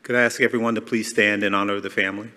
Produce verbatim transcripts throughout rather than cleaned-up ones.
Could I ask everyone to please stand in honor of the family?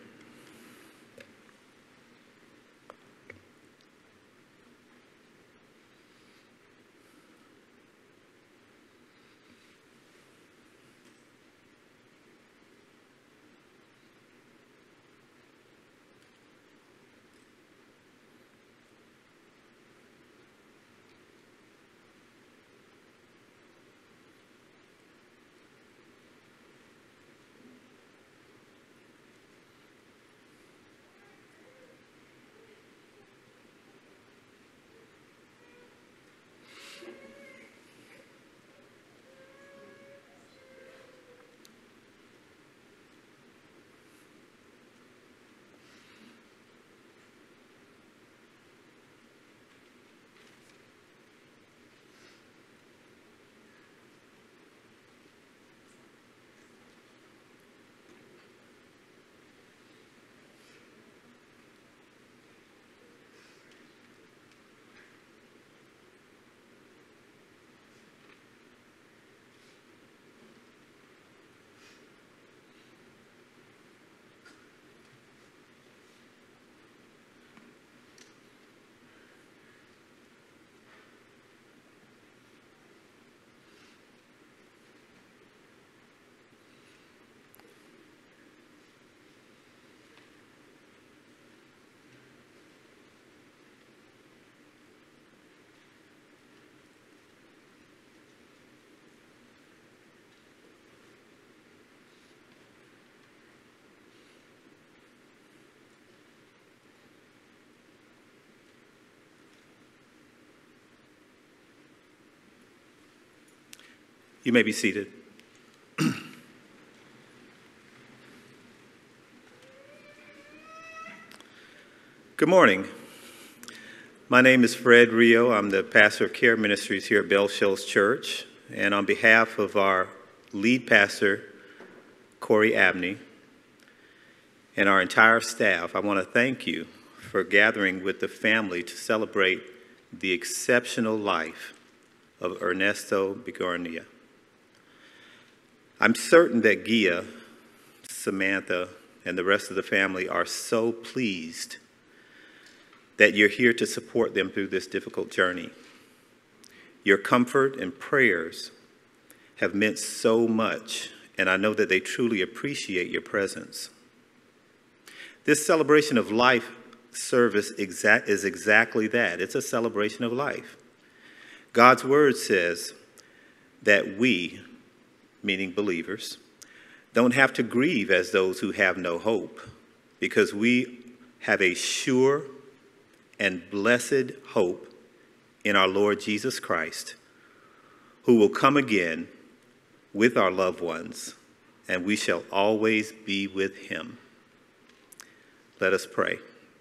You may be seated. Good morning. My name is Fred Rio. I'm the pastor of care ministries here at Bell Shoals Church. And on behalf of our lead pastor, Corey Abney, and our entire staff, I want to thank you for gathering with the family to celebrate the exceptional life of Ernesto Bigornia. I'm certain that Guia, Samantha, and the rest of the family are so pleased that you're here to support them through this difficult journey. Your comfort and prayers have meant so much, and I know that they truly appreciate your presence. This celebration of life service exact, is exactly that. It's a celebration of life. God's word says that we, meaning believers, don't have to grieve as those who have no hope, because we have a sure and blessed hope in our Lord Jesus Christ, who will come again with our loved ones, and we shall always be with him. Let us pray.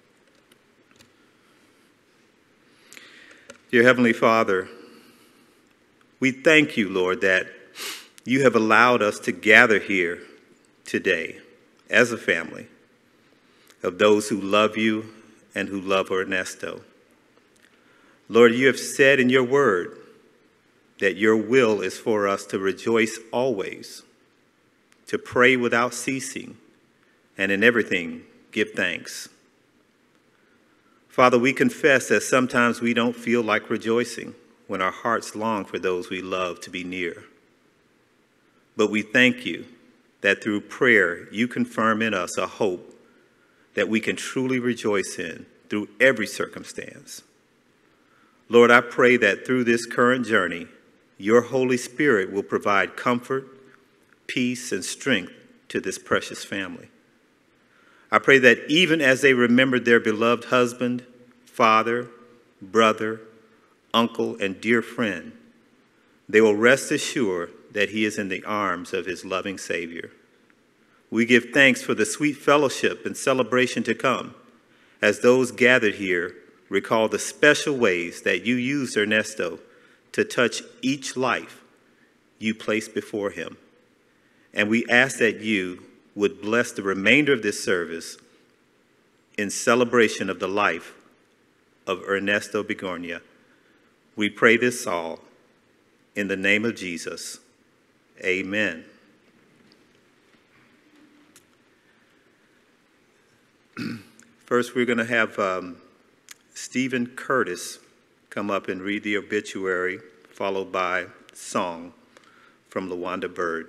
Dear Heavenly Father, we thank you, Lord, that you have allowed us to gather here today as a family of those who love you and who love Ernesto. Lord, you have said in your word that your will is for us to rejoice always, to pray without ceasing, and in everything give thanks. Father, we confess that sometimes we don't feel like rejoicing when our hearts long for those we love to be near. But we thank you that through prayer, you confirm in us a hope that we can truly rejoice in through every circumstance. Lord, I pray that through this current journey, your Holy Spirit will provide comfort, peace, and strength to this precious family. I pray that even as they remembered their beloved husband, father, brother, uncle, and dear friend, they will rest assured that he is in the arms of his loving Savior. We give thanks for the sweet fellowship and celebration to come, as those gathered here recall the special ways that you used Ernesto to touch each life you placed before him. And we ask that you would bless the remainder of this service in celebration of the life of Ernesto Bigornia. We pray this all in the name of Jesus. Amen. First, we're going to have um, Stephen Curtis come up and read the obituary, followed by song from LaWanda Bird.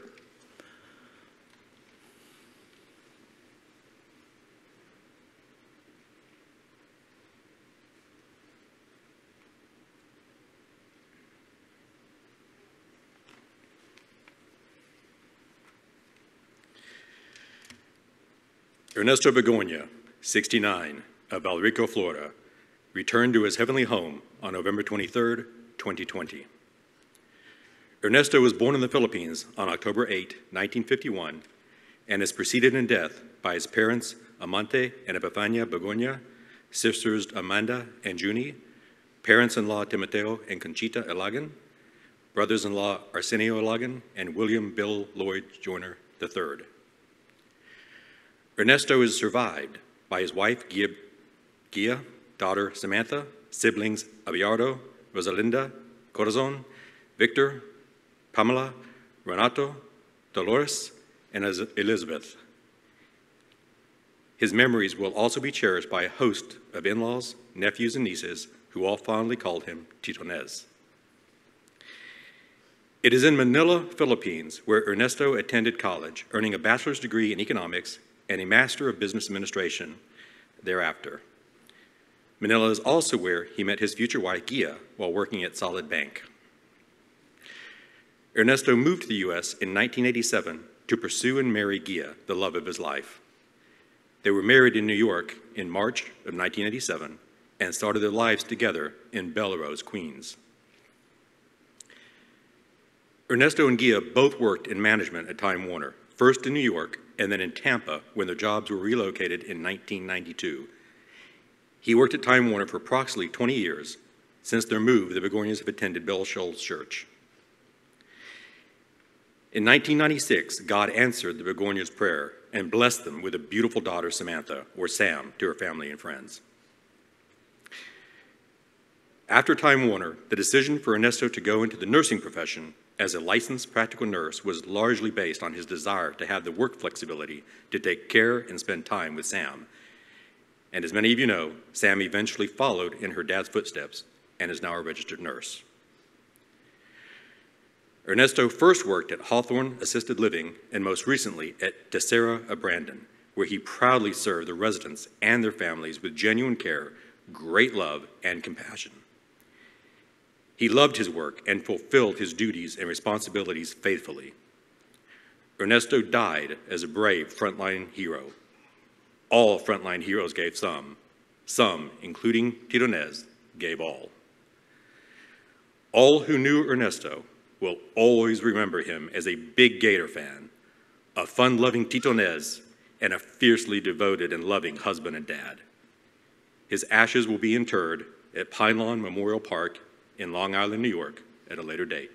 Ernesto Bigornia, sixty-nine, of Valrico, Florida, returned to his heavenly home on November twenty-third, twenty twenty. Ernesto was born in the Philippines on October eighth, nineteen fifty-one, and is preceded in death by his parents, Amante and Epifania Bigornia, sisters Amanda and Junie, parents-in-law Timoteo and Conchita Ilagan, brothers-in-law Arsenio Ilagan and William Bill Lloyd Joyner the third. Ernesto is survived by his wife, Guia, Guia, daughter Samantha, siblings Abelardo, Rosalinda, Corazon, Victor, Pamela, Renato, Dolores, and Elizabeth. His memories will also be cherished by a host of in-laws, nephews, and nieces who all fondly called him Tito Nes. It is in Manila, Philippines, where Ernesto attended college, earning a bachelor's degree in economics and a Master of Business Administration thereafter. Manila is also where he met his future wife, Guia, while working at Solidbank. Ernesto moved to the U S in nineteen eighty-seven to pursue and marry Guia, the love of his life. They were married in New York in March of nineteen eighty-seven and started their lives together in Bellerose, Queens. Ernesto and Guia both worked in management at Time Warner, first in New York and then in Tampa when their jobs were relocated in nineteen ninety-two. He worked at Time Warner for approximately twenty years. Since their move, the Bigornias have attended Bell Shoals Church. In nineteen ninety-six, God answered the Bigornias' prayer and blessed them with a beautiful daughter, Samantha, or Sam, to her family and friends. After Time Warner, the decision for Ernesto to go into the nursing profession as a licensed practical nurse was largely based on his desire to have the work flexibility to take care and spend time with Sam. And as many of you know, Sam eventually followed in her dad's footsteps and is now a registered nurse. Ernesto first worked at Hawthorne Assisted Living and most recently at Tessera of Brandon, where he proudly served the residents and their families with genuine care, great love, and compassion. He loved his work and fulfilled his duties and responsibilities faithfully. Ernesto died as a brave frontline hero. All frontline heroes gave some. Some, including Tito Nes, gave all. All who knew Ernesto will always remember him as a big Gator fan, a fun-loving Tito Nes, and a fiercely devoted and loving husband and dad. His ashes will be interred at Pine Lawn Memorial Park in Long Island, New York, at a later date.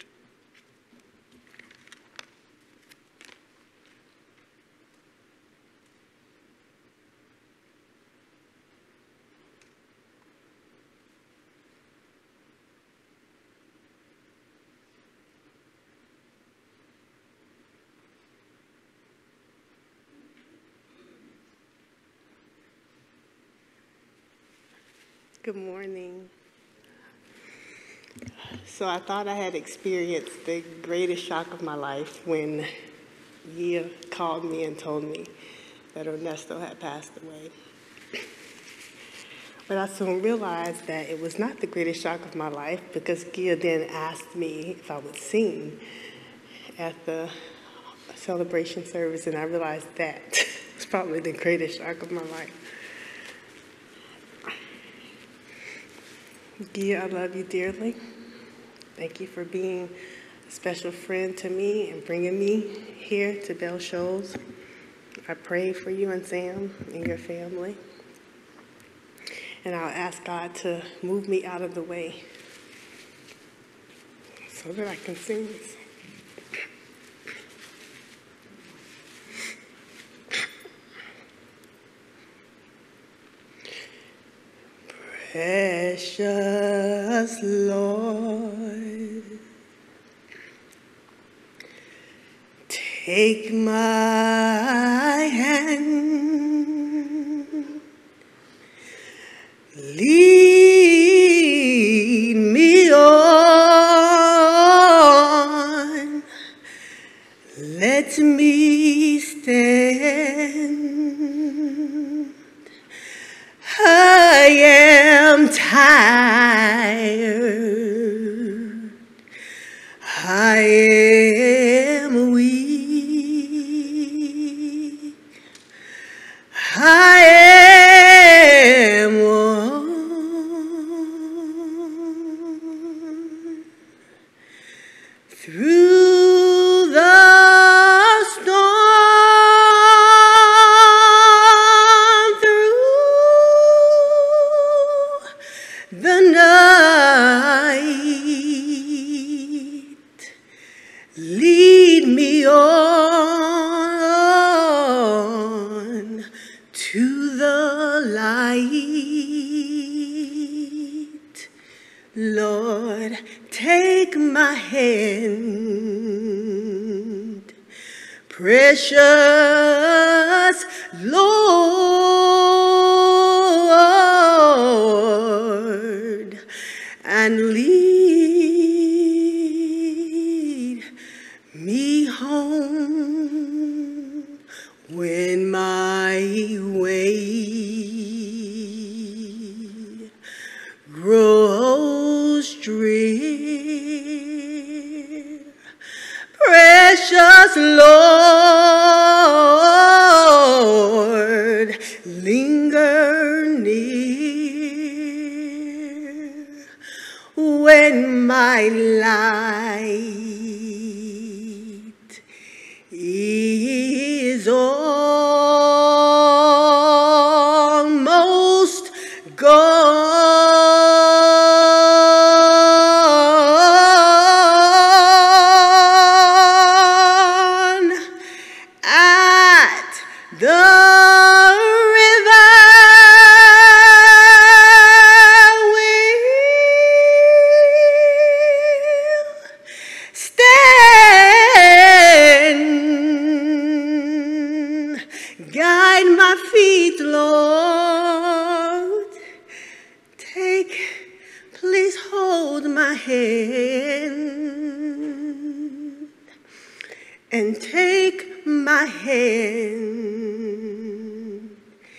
Good morning. So I thought I had experienced the greatest shock of my life when Guia called me and told me that Ernesto had passed away. But I soon realized that it was not the greatest shock of my life because Guia then asked me if I would sing at the celebration service, and I realized that was probably the greatest shock of my life. Guia, I love you dearly. Thank you for being a special friend to me and bringing me here to Bell Shoals. I pray for you and Sam and your family. And I'll ask God to move me out of the way so that I can sing this. Precious Lord, take my hand, lead me on, let me stand. I am tired, I am weak, I am worn through the storm, through the night. Lead me on to the light. Lord, take my hand, precious Lord, and lead me home when my way grows drear. Precious Lord, linger near when my light is almost gone. At the river will stand. Guide my feet, Lord. Take, please hold my hand and take my hand,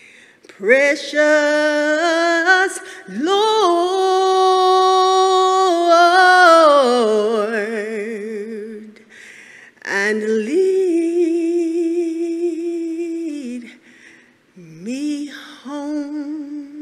precious Lord, and lead me home.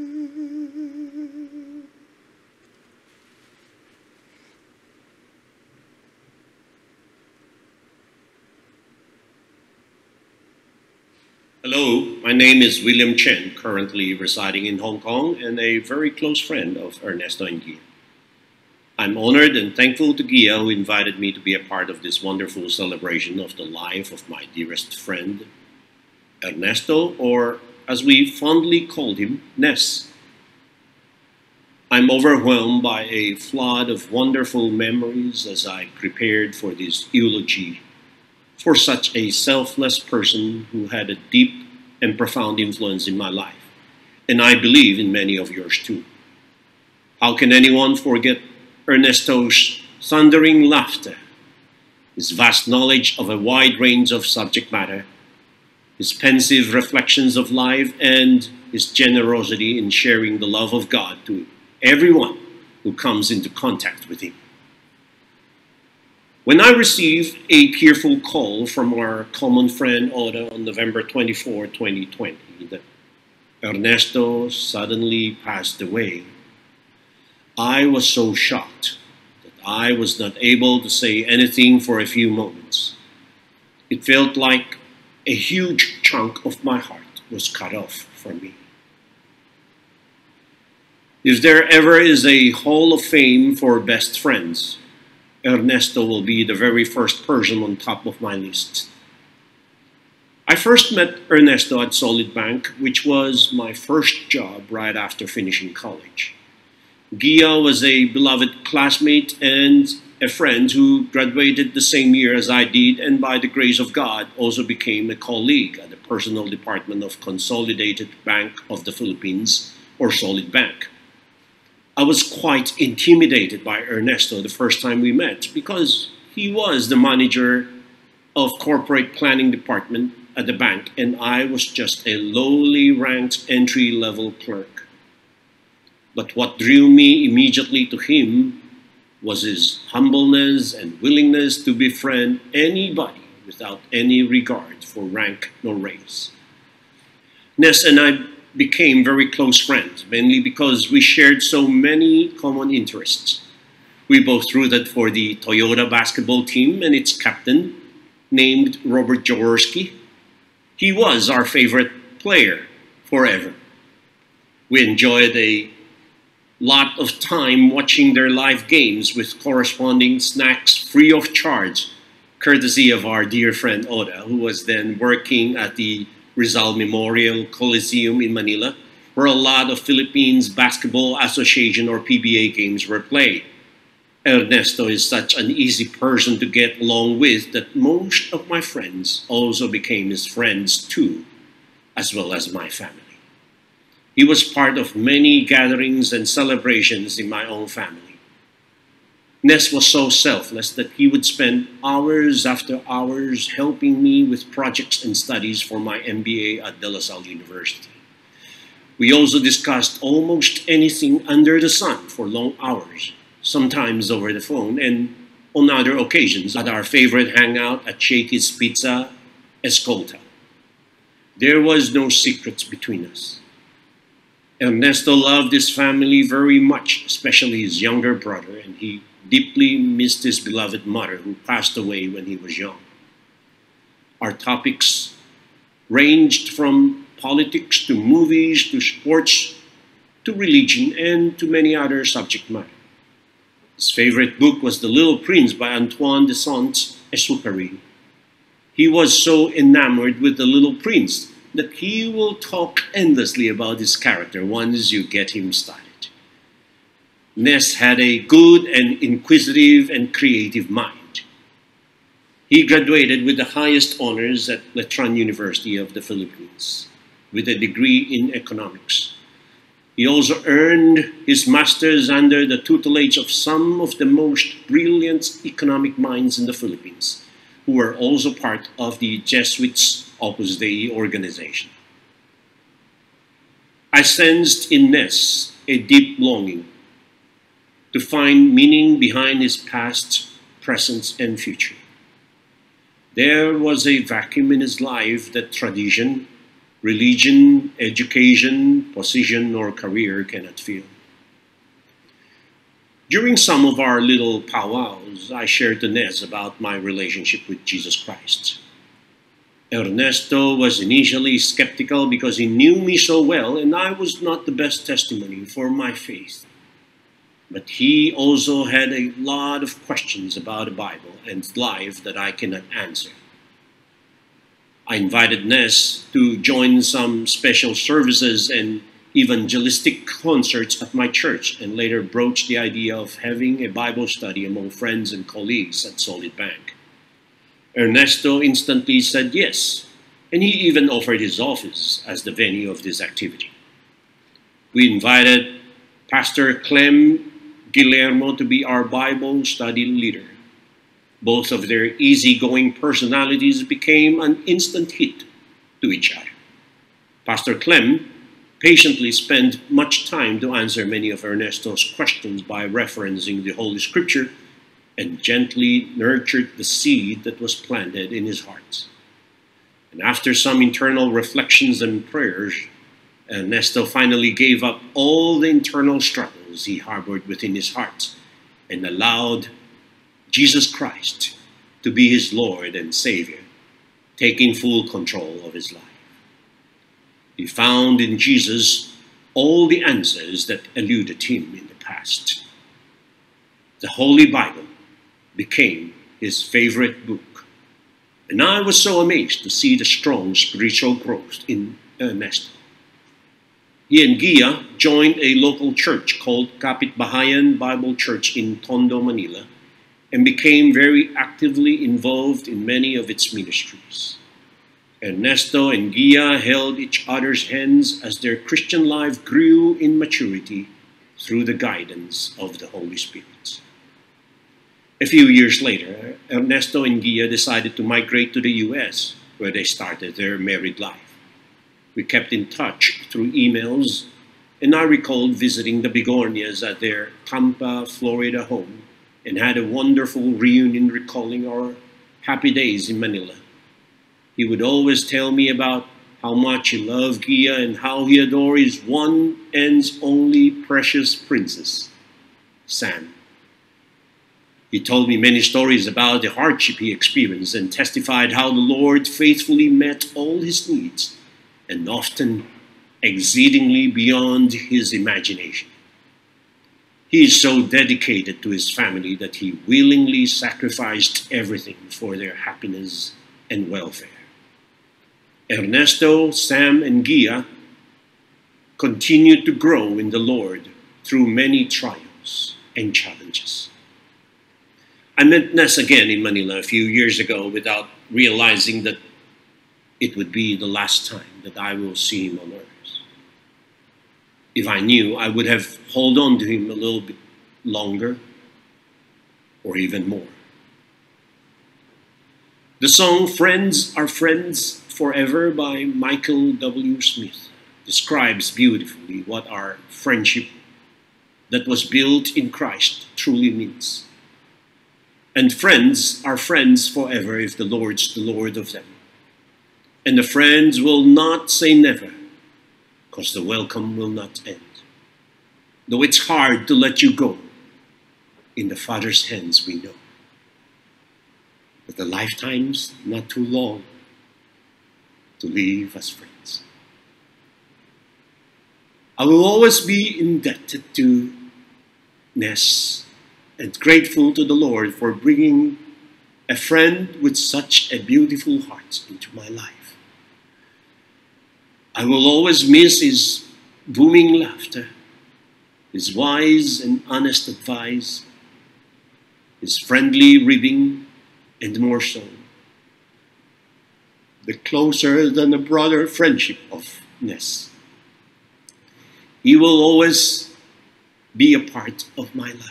Hello, my name is William Chen, currently residing in Hong Kong and a very close friend of Ernesto and Guia. I'm honored and thankful to Guia, who invited me to be a part of this wonderful celebration of the life of my dearest friend, Ernesto, or as we fondly called him, Nes. I'm overwhelmed by a flood of wonderful memories as I prepared for this eulogy for such a selfless person who had a deep and profound influence in my life, and I believe in many of yours too. How can anyone forget Ernesto's thundering laughter, his vast knowledge of a wide range of subject matter, his pensive reflections of life, and his generosity in sharing the love of God to everyone who comes into contact with him. When I received a tearful call from our common friend Oda on November twenty-fourth, twenty twenty, that Ernesto suddenly passed away, I was so shocked that I was not able to say anything for a few moments. It felt like a huge chunk of my heart was cut off from me. If there ever is a Hall of Fame for best friends, Ernesto will be the very first person on top of my list. I first met Ernesto at Solidbank, which was my first job right after finishing college. Guia was a beloved classmate and a friend who graduated the same year as I did, and by the grace of God also became a colleague at the personal department of Consolidated Bank of the Philippines, or Solidbank. I was quite intimidated by Ernesto the first time we met because he was the manager of corporate planning department at the bank and I was just a lowly ranked entry-level clerk. But what drew me immediately to him was his humbleness and willingness to befriend anybody without any regard for rank nor race. Nes and I became very close friends, mainly because we shared so many common interests. We both rooted for the Toyota basketball team and its captain, named Robert Jaworski. He was our favorite player forever. We enjoyed a lot of time watching their live games with corresponding snacks free of charge, courtesy of our dear friend Oda, who was then working at the Rizal Memorial Coliseum in Manila, where a lot of Philippines Basketball Association or P B A games were played. Ernesto is such an easy person to get along with that most of my friends also became his friends too, as well as my family. He was part of many gatherings and celebrations in my own family. Nes was so selfless that he would spend hours after hours helping me with projects and studies for my M B A at De La Salle University. We also discussed almost anything under the sun for long hours, sometimes over the phone, and on other occasions at our favorite hangout at Shakey's Pizza, Escolta. There was no secrets between us. Ernesto loved his family very much, especially his younger brother, and he deeply missed his beloved mother who passed away when he was young. Our topics ranged from politics to movies to sports to religion and to many other subject matter. His favorite book was The Little Prince by Antoine de Saint-Exupéry. He was so enamored with The Little Prince that he will talk endlessly about his character once you get him started. Nes had a good and inquisitive and creative mind. He graduated with the highest honors at Letran University of the Philippines, with a degree in economics. He also earned his master's under the tutelage of some of the most brilliant economic minds in the Philippines, who were also part of the Jesuits' Opus Dei organization. I sensed in Nes a deep longing to find meaning behind his past, present, and future. There was a vacuum in his life that tradition, religion, education, position, or career cannot fill. During some of our little powwows, I shared to Nes about my relationship with Jesus Christ. Ernesto was initially skeptical because he knew me so well and I was not the best testimony for my faith. But he also had a lot of questions about the Bible and life that I cannot answer. I invited Nes to join some special services and evangelistic concerts at my church and later broached the idea of having a Bible study among friends and colleagues at Solidbank. Ernesto instantly said yes, and he even offered his office as the venue of this activity. We invited Pastor Clem Guillermo to be our Bible study leader. Both of their easygoing personalities became an instant hit to each other. Pastor Clem patiently spent much time to answer many of Ernesto's questions by referencing the Holy Scripture and gently nurtured the seed that was planted in his heart. And after some internal reflections and prayers, Ernesto finally gave up all the internal struggles he harbored within his heart and allowed Jesus Christ to be his Lord and Savior, taking full control of his life. He found in Jesus all the answers that eluded him in the past. The Holy Bible became his favorite book, and I was so amazed to see the strong spiritual growth in Ernesto. He and Guia joined a local church called Kapitbahayan Bible Church in Tondo, Manila, and became very actively involved in many of its ministries. Ernesto and Guia held each other's hands as their Christian life grew in maturity through the guidance of the Holy Spirit. A few years later, Ernesto and Guia decided to migrate to the U S, where they started their married life. We kept in touch through emails, and I recalled visiting the Bigornias at their Tampa, Florida home and had a wonderful reunion recalling our happy days in Manila. He would always tell me about how much he loved Guia and how he adored his one and only precious princess, Sam. He told me many stories about the hardship he experienced and testified how the Lord faithfully met all his needs and often exceedingly beyond his imagination. He is so dedicated to his family that he willingly sacrificed everything for their happiness and welfare. Ernesto, Sam, and Guia continued to grow in the Lord through many trials and challenges. I met Nes again in Manila a few years ago without realizing that it would be the last time that I will see him on earth. If I knew, I would have held on to him a little bit longer or even more. The song Friends Are Friends Forever by Michael W. Smith describes beautifully what our friendship that was built in Christ truly means. And friends are friends forever if the Lord's the Lord of them. And the friends will not say never, because the welcome will not end. Though it's hard to let you go, in the Father's hands we know. But the lifetime's not too long to live as friends. I will always be indebted to Nes and grateful to the Lord for bringing a friend with such a beautiful heart into my life. I will always miss his booming laughter, his wise and honest advice, his friendly ribbing, and more so, the closer than a brother friendship of Nes. He will always be a part of my life.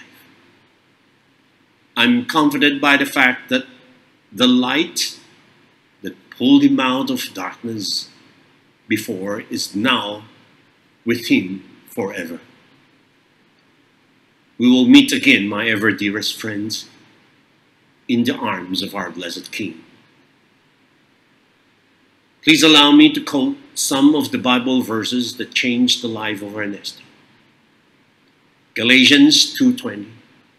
I'm comforted by the fact that the light that pulled him out of darkness before is now with him forever. We will meet again, my ever dearest friends, in the arms of our blessed King. Please allow me to quote some of the Bible verses that changed the life of Ernesto. Galatians two twenty.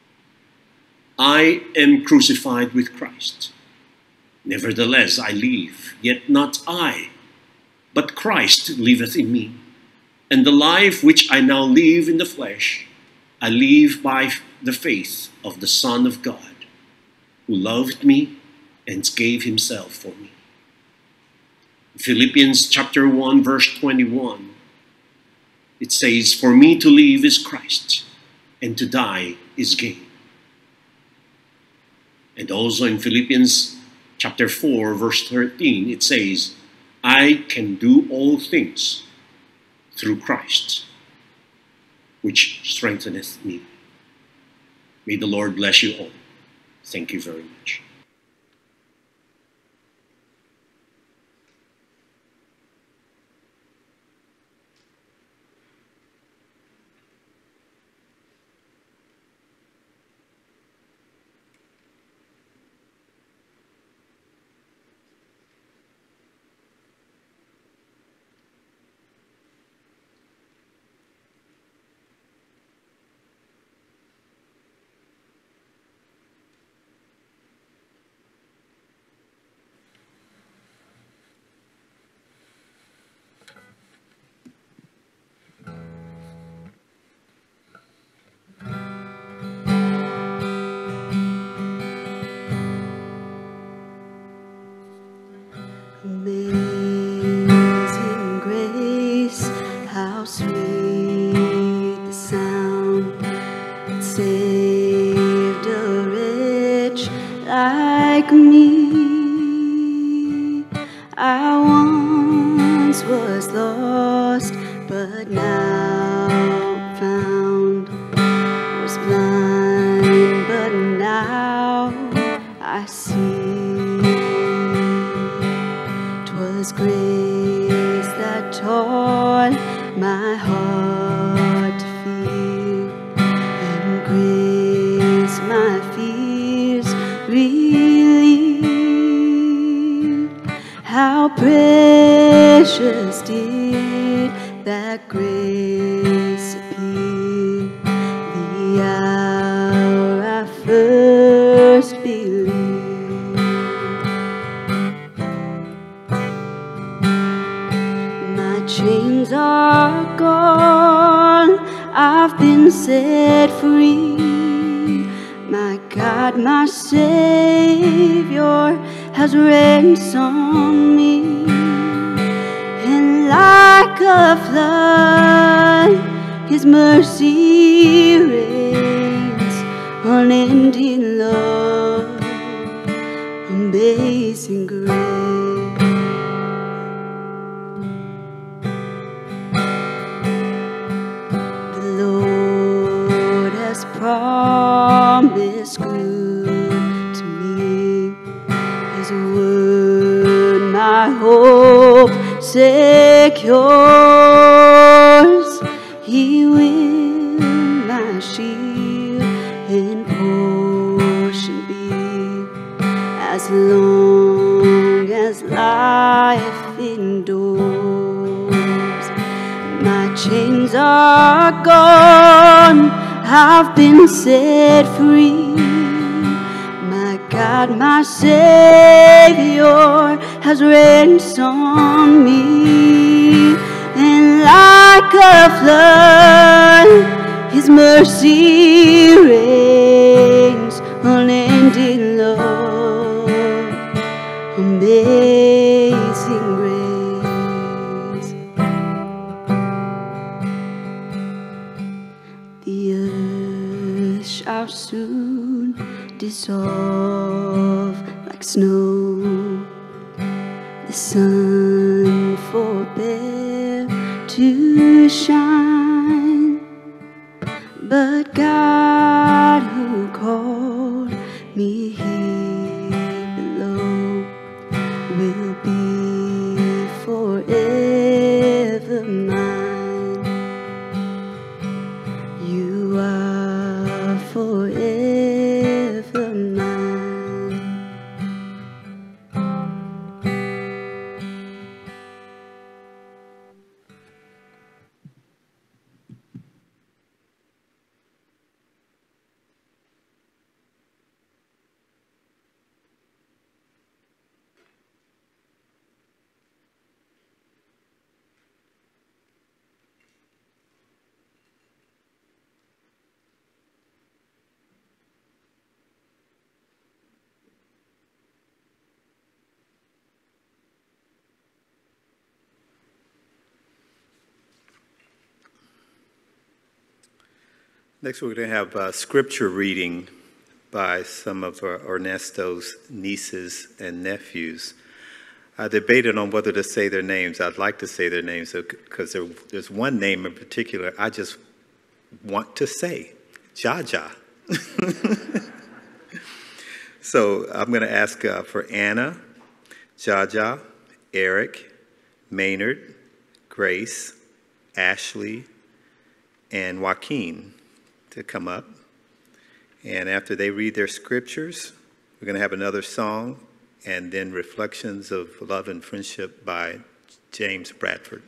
I am crucified with Christ. Nevertheless I live, yet not I, but Christ liveth in me. And the life which I now live in the flesh, I live by the faith of the Son of God, who loved me and gave himself for me. Philippians chapter one, verse twenty-one, it says, for me to live is Christ, and to die is gain. And also in Philippians chapter four, verse thirteen, it says, I can do all things through Christ, which strengtheneth me. May the Lord bless you all. Thank you very much. Amazing grace, how sweet the sound that saved a wretch like me. I once was lost, but now found. see. 'Twas grace that taught my heart to fear, and grace my fears relieved. How precious did that grace appear the hour I first believed. My chains are gone, I've been set free. My God, my Savior has ransomed me. And like a flood, His mercy reigns, unending love, amazing grace. The Lord has promised good to me. His word, my hope secures. He will my shield and portion be, as long as life endures. My chains are gone, I've been set free. My God, my Savior has ransomed me. And like a flood, His mercy reigns, unending love, amazing grace. The earth shall soon dissolve like snow. The sun forbear to shine, but God who called me here below will be forever mine. You are forever mine. Next, we're going to have uh, scripture reading by some of our Ernesto's nieces and nephews. I debated on whether to say their names. I'd like to say their names because there, there's one name in particular I just want to say, Jaja. So I'm going to ask uh, for Anna, Jaja, Eric, Maynard, Grace, Ashley, and Joaquin to come up. And after they read their scriptures, we're going to have another song and then reflections of love and friendship by James Bradford.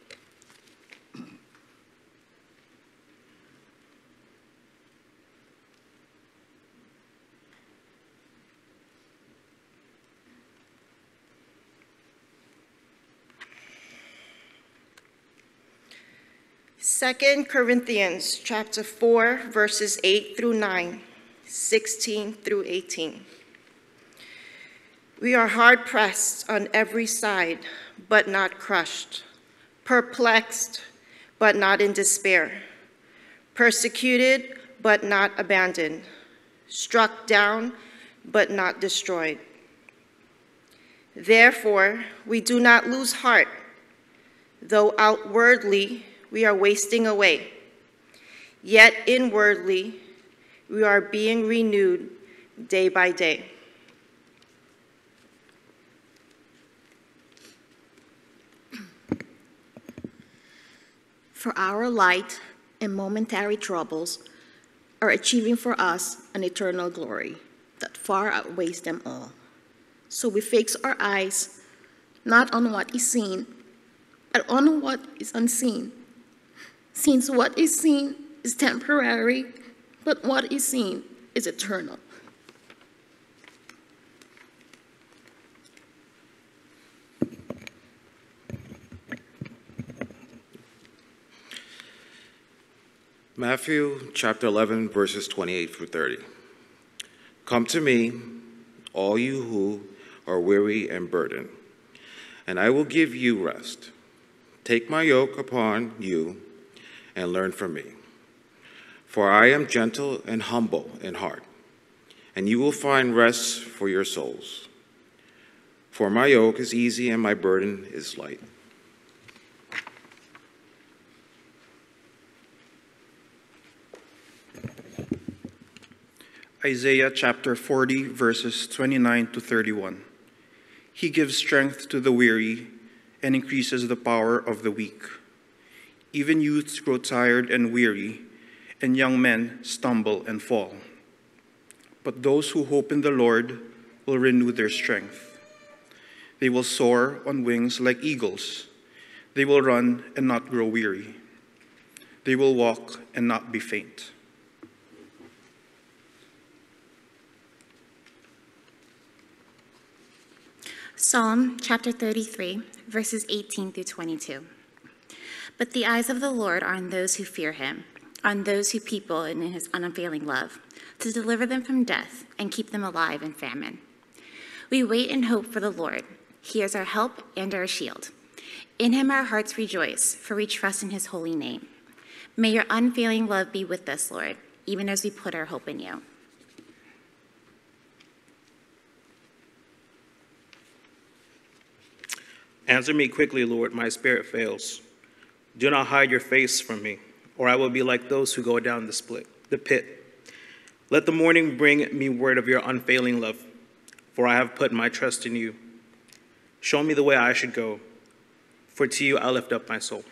Second Corinthians chapter four, verses eight through nine, sixteen through eighteen. We are hard pressed on every side, but not crushed, perplexed, but not in despair, persecuted, but not abandoned, struck down, but not destroyed. Therefore, we do not lose heart, though outwardly we are wasting away, yet inwardly we are being renewed day by day. For our light and momentary troubles are achieving for us an eternal glory that far outweighs them all. So we fix our eyes not on what is seen, but on what is unseen. Since what is seen is temporary, but what is seen is eternal. Matthew chapter eleven, verses twenty-eight through thirty. Come to me, all you who are weary and burdened, and I will give you rest. Take my yoke upon you and learn from me. For I am gentle and humble in heart, and you will find rest for your souls. For my yoke is easy and my burden is light. Isaiah chapter forty, verses twenty-nine to thirty-one. He gives strength to the weary and increases the power of the weak. Even youths grow tired and weary, and young men stumble and fall. But those who hope in the Lord will renew their strength. They will soar on wings like eagles. They will run and not grow weary. They will walk and not be faint. Psalm chapter thirty-three, verses eighteen through twenty-two. But the eyes of the Lord are on those who fear him, on those who people in his unfailing love, to deliver them from death and keep them alive in famine. We wait and hope for the Lord. He is our help and our shield. In him our hearts rejoice, for we trust in his holy name. May your unfailing love be with us, Lord, even as we put our hope in you. Answer me quickly, Lord, my spirit fails. Do not hide your face from me, or I will be like those who go down the split, the pit. Let the morning bring me word of your unfailing love, for I have put my trust in you. Show me the way I should go, for to you I lift up my soul.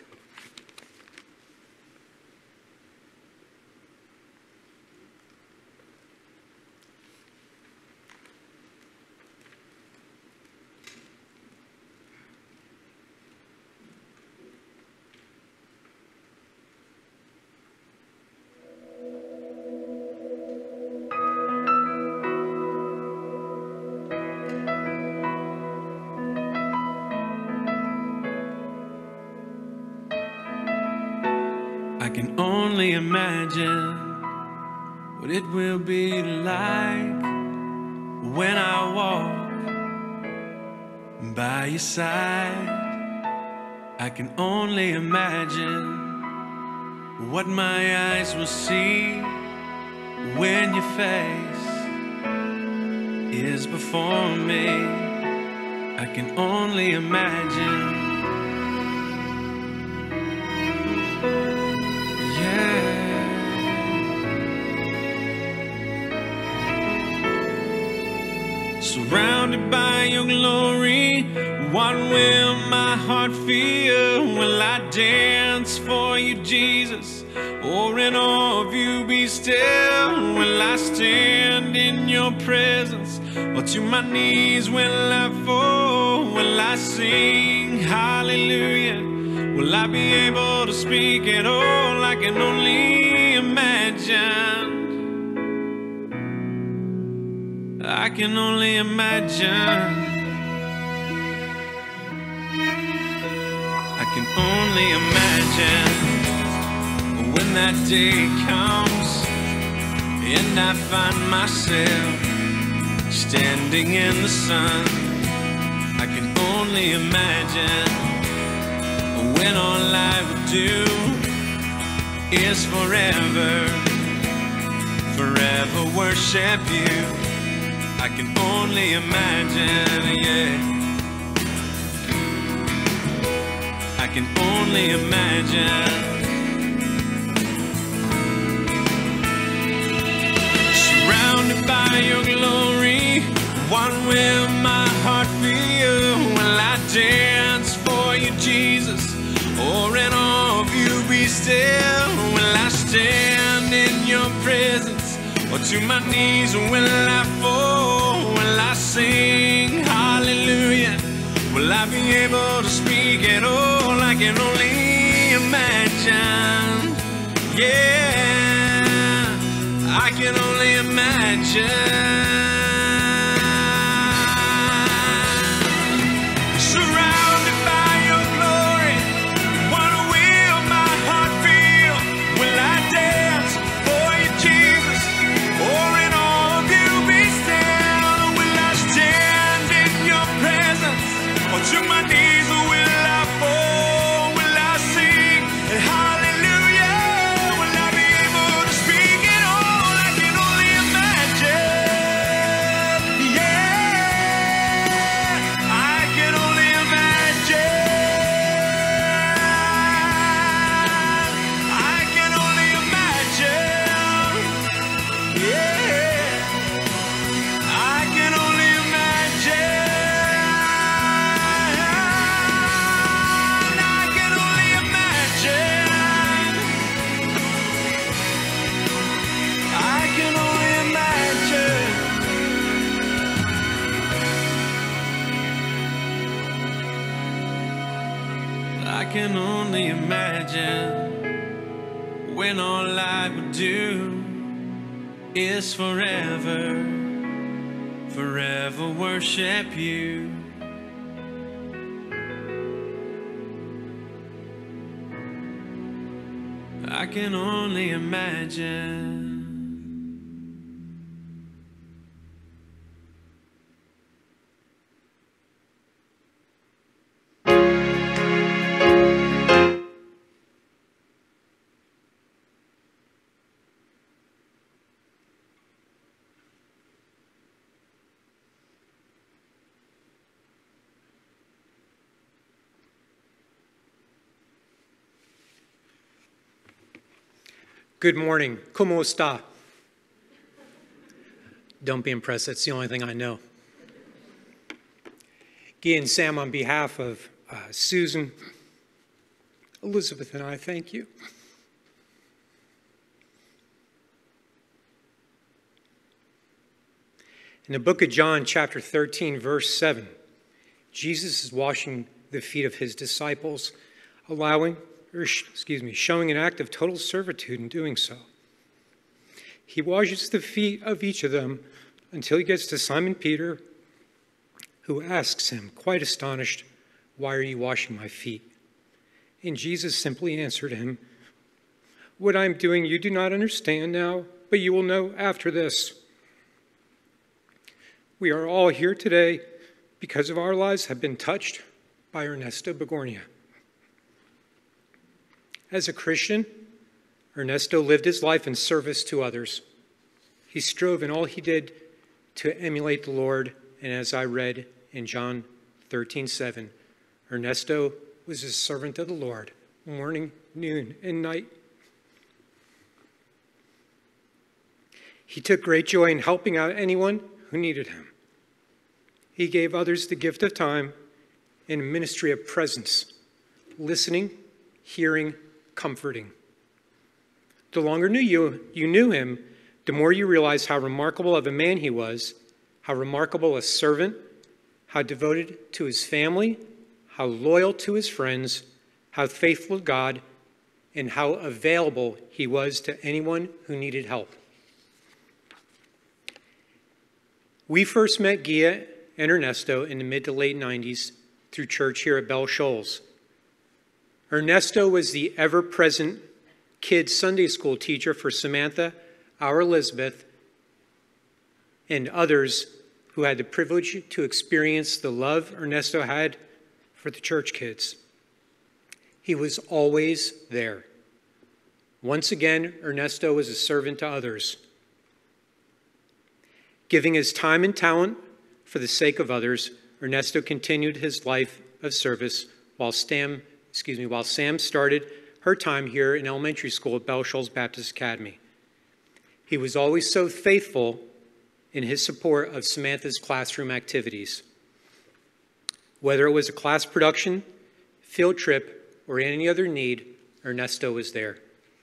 I can only imagine what it will be like when I walk by your side. I can only imagine what my eyes will see when your face is before me. I can only imagine. Surrounded by your glory, what will my heart feel? Will I dance for you, Jesus? Or in awe of you be still? Will I stand in your presence? Or to my knees will I fall? Will I sing hallelujah? Will I be able to speak at all? I can only imagine. I can only imagine. I can only imagine when that day comes and I find myself standing in the sun. I can only imagine when all I would do is forever, forever worship you. I can only imagine, yeah. I can only imagine. Surrounded by your glory, what will my heart feel? Will I dance for you, Jesus? Or in awe of you be still will I stand in your presence, or to my knees will I fall? Will I sing hallelujah? Will I be able to speak at all? I can only imagine. Yeah, I can only imagine. Surrounded by your glory, what will my heart feel? Will I dance for you, Jesus? Or in all of you be still? Will I stand in your presence? Or to my knees will I fall? Will I sing hallelujah? Will I be able to speak at all? I can only imagine. Yeah, I can only imagine. I can only imagine. Yeah, I can only imagine. I can only imagine. I can only imagine. I can only imagine when all I would do is forever, forever worship you. I can only imagine. Good morning. ¿Cómo está? Don't be impressed. That's the only thing I know. Guia and Sam, on behalf of uh, Susan, Elizabeth, and I, thank you. In the book of John, chapter thirteen, verse seven, Jesus is washing the feet of his disciples, allowing or excuse me, showing an act of total servitude in doing so. He washes the feet of each of them until he gets to Simon Peter, who asks him, quite astonished, "Why are you washing my feet?" And Jesus simply answered him, "What I'm doing you do not understand now, but you will know after this." We are all here today because of our lives have been touched by Ernesto Bigornia. As a Christian, Ernesto lived his life in service to others. He strove in all he did to emulate the Lord, and as I read in John thirteen seven, Ernesto was a servant of the Lord, morning, noon, and night. He took great joy in helping out anyone who needed him. He gave others the gift of time and a ministry of presence, listening, hearing, comforting. The longer you, you knew him, the more you realized how remarkable of a man he was, how remarkable a servant, how devoted to his family, how loyal to his friends, how faithful to God, and how available he was to anyone who needed help. We first met Guia and Ernesto in the mid to late nineties through church here at Bell Shoals. Ernesto was the ever-present kids Sunday school teacher for Samantha, our Elizabeth, and others who had the privilege to experience the love Ernesto had for the church kids. He was always there. Once again, Ernesto was a servant to others, giving his time and talent for the sake of others. Ernesto continued his life of service while Sam, excuse me, while Sam started her time here in elementary school at Bell Shoals Baptist Academy. He was always so faithful in his support of Samantha's classroom activities. Whether it was a class production, field trip, or any other need, Ernesto was there.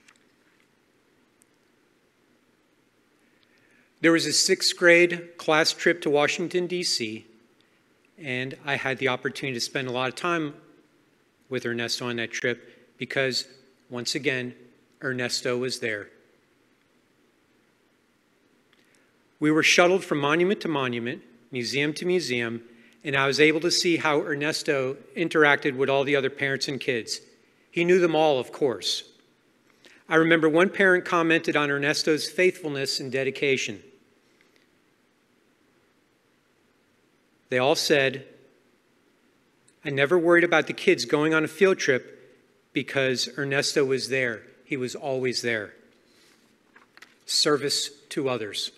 There was a sixth grade class trip to Washington, D C, and I had the opportunity to spend a lot of time with Ernesto on that trip because, once again, Ernesto was there. We were shuttled from monument to monument, museum to museum, and I was able to see how Ernesto interacted with all the other parents and kids. He knew them all, of course. I remember one parent commented on Ernesto's faithfulness and dedication. They all said, "I never worried about the kids going on a field trip because Ernesto was there. He was always there." Service to others.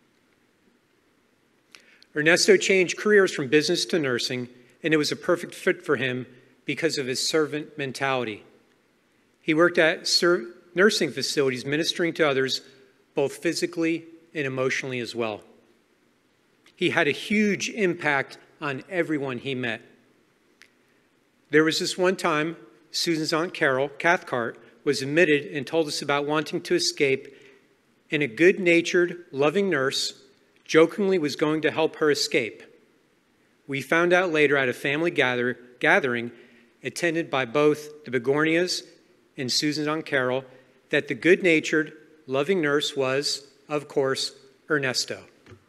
Ernesto changed careers from business to nursing, and it was a perfect fit for him because of his servant mentality. He worked at nursing facilities, ministering to others, both physically and emotionally as well. He had a huge impact on everyone he met. There was this one time, Susan's Aunt Carol, Cathcart, was admitted and told us about wanting to escape, and a good-natured, loving nurse jokingly was going to help her escape. We found out later at a family gather, gathering attended by both the Bigornias and Susan's Aunt Carol that the good-natured, loving nurse was, of course, Ernesto.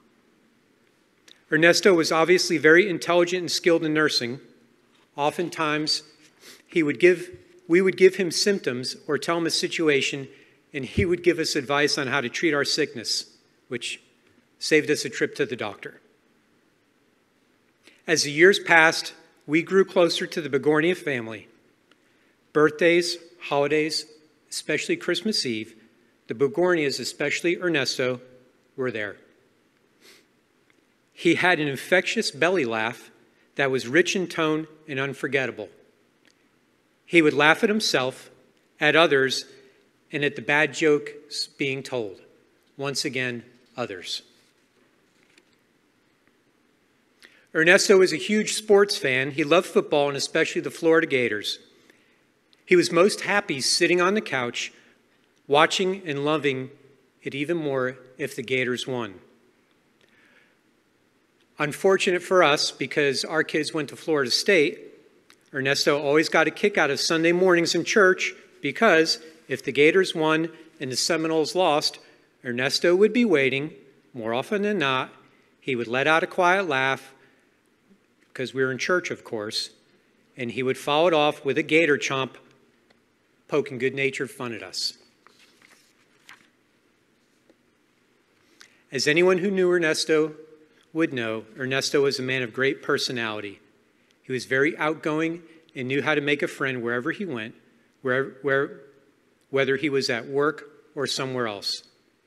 Ernesto was obviously very intelligent and skilled in nursing. Oftentimes, he would give, we would give him symptoms or tell him a situation, and he would give us advice on how to treat our sickness, which saved us a trip to the doctor. As the years passed, we grew closer to the Bigornia family. Birthdays, holidays, especially Christmas Eve, the Bigornias, especially Ernesto, were there. He had an infectious belly laugh that was rich in tone and unforgettable. He would laugh at himself, at others, and at the bad jokes being told. Once again, others. Ernesto was a huge sports fan. He loved football and especially the Florida Gators. He was most happy sitting on the couch, watching and loving it even more if the Gators won. Unfortunate for us, because our kids went to Florida State, Ernesto always got a kick out of Sunday mornings in church because if the Gators won and the Seminoles lost, Ernesto would be waiting. More often than not, he would let out a quiet laugh, because we were in church, of course, and he would follow it off with a gator chomp, poking good-natured fun at us. As anyone who knew Ernesto would know, Ernesto was a man of great personality. He was very outgoing and knew how to make a friend wherever he went, where, where, whether he was at work or somewhere else.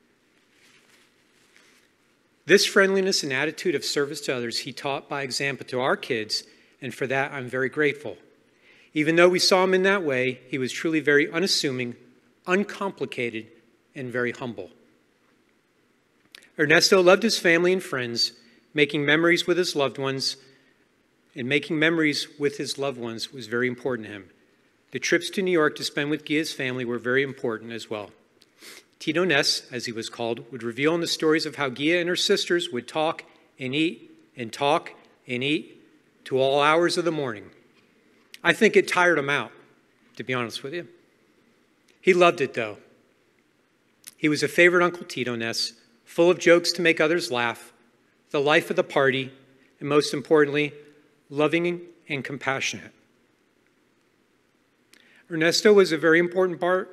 This friendliness and attitude of service to others he taught by example to our kids, and for that I'm very grateful. Even though we saw him in that way, he was truly very unassuming, uncomplicated, and very humble. Ernesto loved his family and friends, making memories with his loved ones, and making memories with his loved ones was very important to him. The trips to New York to spend with Guia's family were very important as well. Tito Nes, as he was called, would reveal in the stories of how Guia and her sisters would talk and eat and talk and eat to all hours of the morning. I think it tired him out, to be honest with you. He loved it, though. He was a favorite Uncle Tito Nes, full of jokes to make others laugh, the life of the party, and most importantly, loving and compassionate. Ernesto was a very important part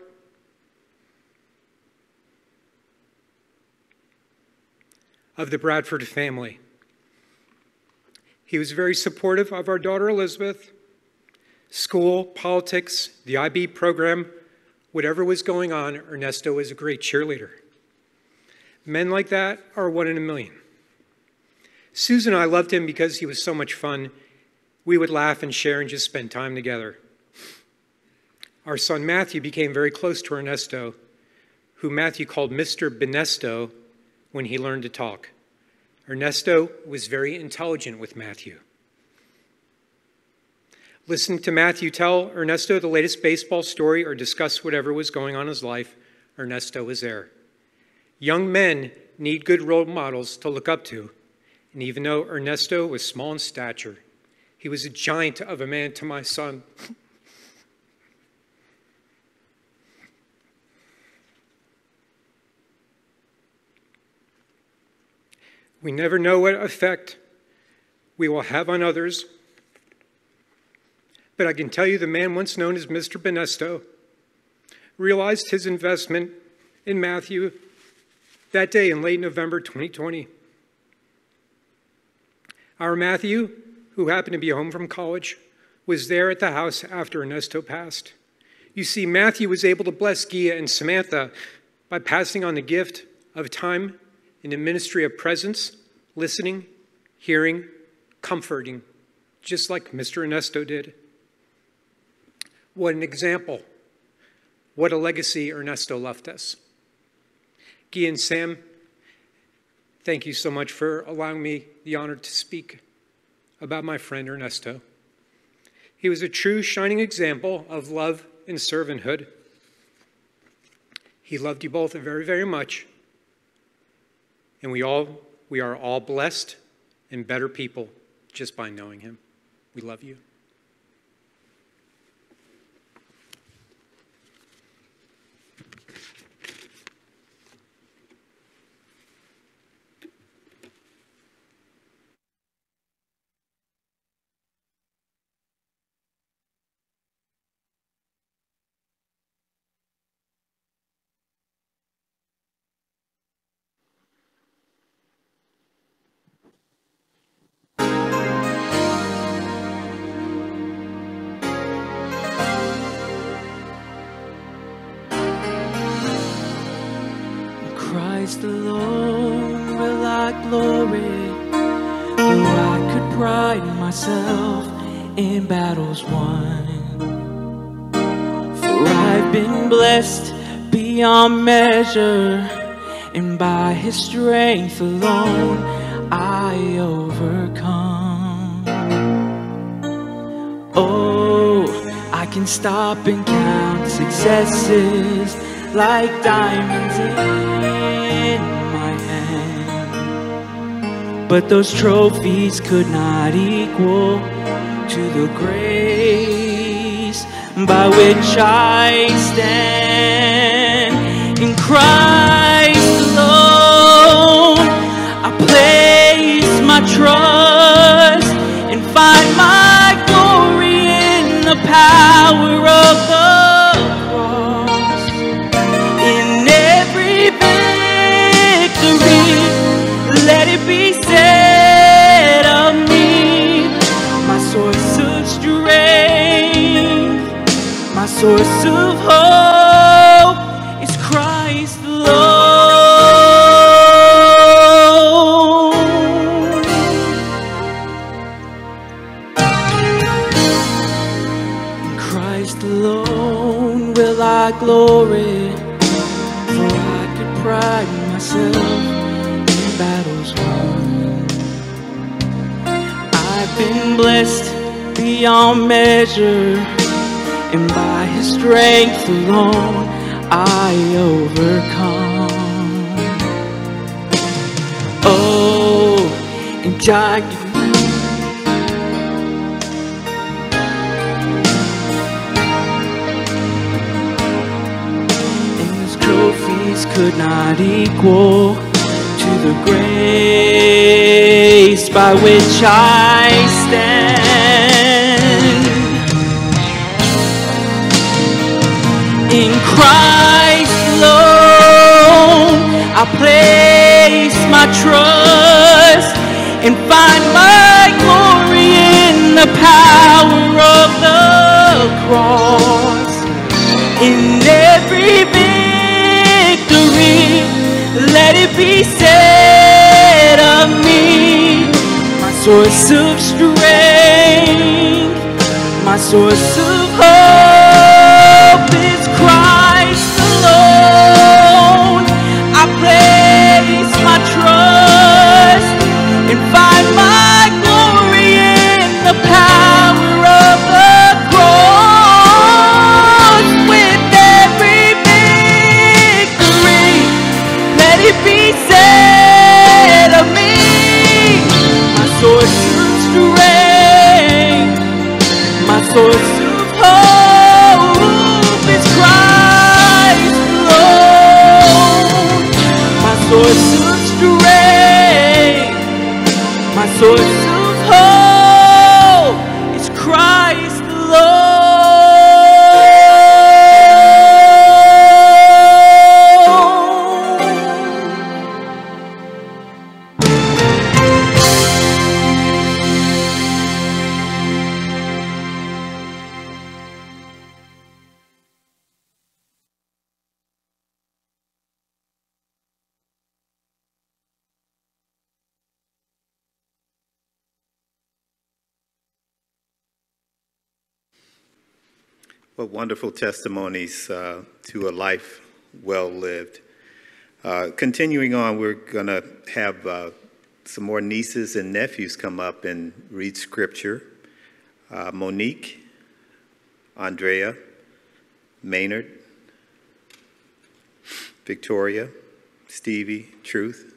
of the Bradford family. He was very supportive of our daughter Elizabeth, school, politics, the I B program, whatever was going on, Ernesto was a great cheerleader. Men like that are one in a million. Susan and I loved him because he was so much fun. We would laugh and share and just spend time together. Our son Matthew became very close to Ernesto, who Matthew called Mister Benesto when he learned to talk. Ernesto was very intelligent with Matthew. Listening to Matthew tell Ernesto the latest baseball story or discuss whatever was going on in his life, Ernesto was there. Young men need good role models to look up to, and even though Ernesto was small in stature, he was a giant of a man to my son. We never know what effect we will have on others, but I can tell you the man once known as Mister Benesto realized his investment in Matthew that day in late November twenty twenty. Our Matthew, who happened to be home from college, was there at the house after Ernesto passed. You see, Matthew was able to bless Guia and Samantha by passing on the gift of time in the ministry of presence, listening, hearing, comforting, just like Mister Ernesto did. What an example. What a legacy Ernesto left us. Guia and Sam, thank you so much for allowing me the honor to speak about my friend Ernesto. He was a true shining example of love and servanthood. He loved you both very, very much. And we all, we are all blessed and better people just by knowing him. We love you. Christ alone will I glory, though I could pride myself in battles won. For I've been blessed beyond measure, and by his strength alone I overcome. Oh, I can stop and count successes like diamonds in my hand, but those trophies could not equal to the grace by which I stand. In Christ alone I place my trust and find my glory in the power of the let it be said of me, my source of strength, my source of hope is Christ alone. In Christ alone will I glory, for I could pride myself battles won. I've been blessed beyond measure, and by his strength alone I overcome. Oh, and I and his trophies could not equal the grace by which I stand. In Christ alone I place my trust and find my glory in the power of the cross. In every victory let it be said of me, my source of strength, my source of hope is Christ alone. I place my trust and find my glory in the power of the source of hope is Christ the Lord. What wonderful testimonies uh, to a life well lived. Uh, continuing on, we're going to have uh, some more nieces and nephews come up and read scripture. Uh, Monique, Andrea, Maynard, Victoria, Stevie, Truth.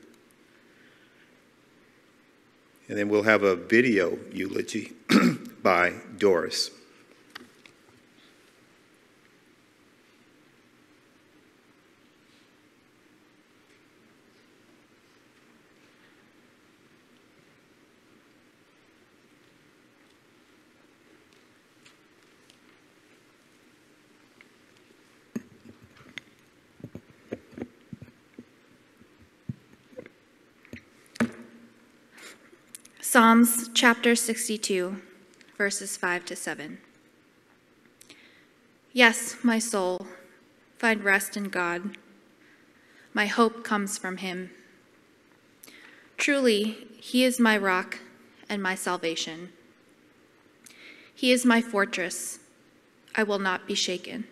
And then we'll have a video eulogy by Doris. Psalms chapter sixty-two, verses five to seven. Yes, my soul, find rest in God. My hope comes from him. Truly, he is my rock and my salvation. He is my fortress. I will not be shaken.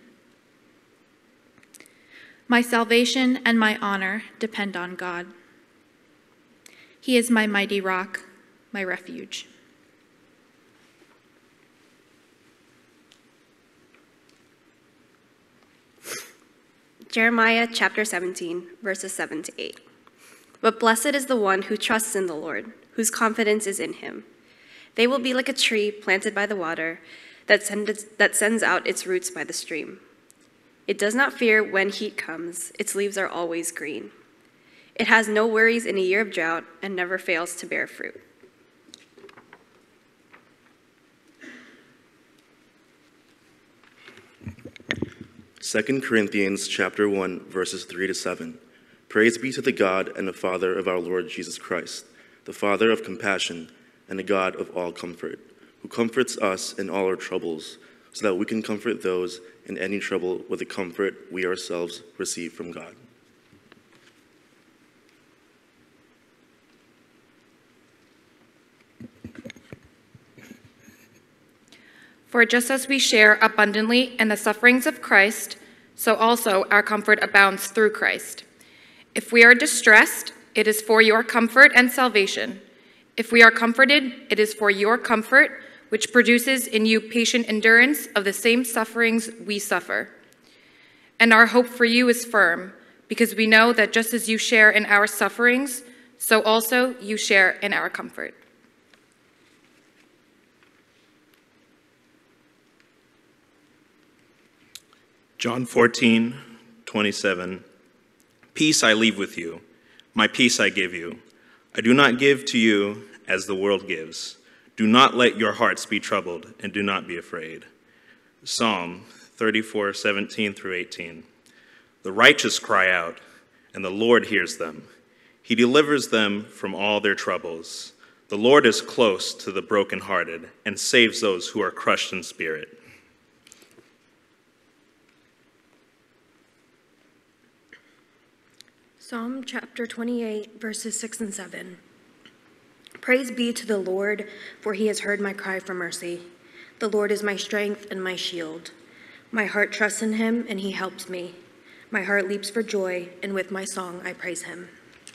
My salvation and my honor depend on God. He is my mighty rock, my refuge. Jeremiah chapter seventeen, verses seven to eight. But blessed is the one who trusts in the Lord, whose confidence is in him. They will be like a tree planted by the water that, send, that sends out its roots by the stream. It does not fear when heat comes, its leaves are always green. It has no worries in a year of drought and never fails to bear fruit. Second Corinthians chapter one, verses three to seven. Praise be to the God and the Father of our Lord Jesus Christ, the Father of compassion and the God of all comfort, who comforts us in all our troubles, so that we can comfort those in any trouble with the comfort we ourselves receive from God. For just as we share abundantly in the sufferings of Christ, so also our comfort abounds through Christ. If we are distressed, it is for your comfort and salvation. If we are comforted, it is for your comfort, which produces in you patient endurance of the same sufferings we suffer. And our hope for you is firm, because we know that just as you share in our sufferings, so also you share in our comfort. John fourteen, twenty-seven. Peace I leave with you, my peace I give you. I do not give to you as the world gives. Do not let your hearts be troubled, and do not be afraid. Psalm thirty-four, seventeen through eighteen. The righteous cry out, and the Lord hears them. He delivers them from all their troubles. The Lord is close to the brokenhearted, and saves those who are crushed in spirit. Psalm chapter twenty-eight, verses six and seven. Praise be to the Lord, for he has heard my cry for mercy. The Lord is my strength and my shield. My heart trusts in him, and he helps me. My heart leaps for joy, and with my song I praise him.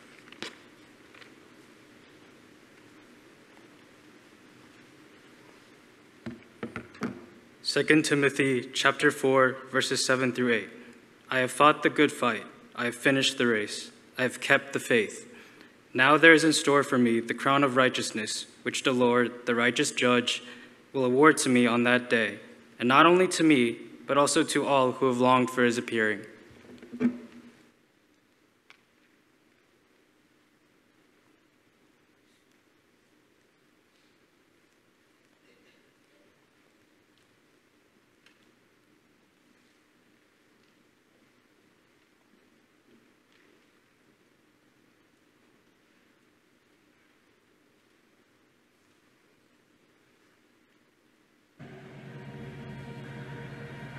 Second Timothy chapter four, verses seven through eight. I have fought the good fight. I have finished the race. I have kept the faith. Now there is in store for me the crown of righteousness, which the Lord, the righteous judge, will award to me on that day, and not only to me, but also to all who have longed for his appearing.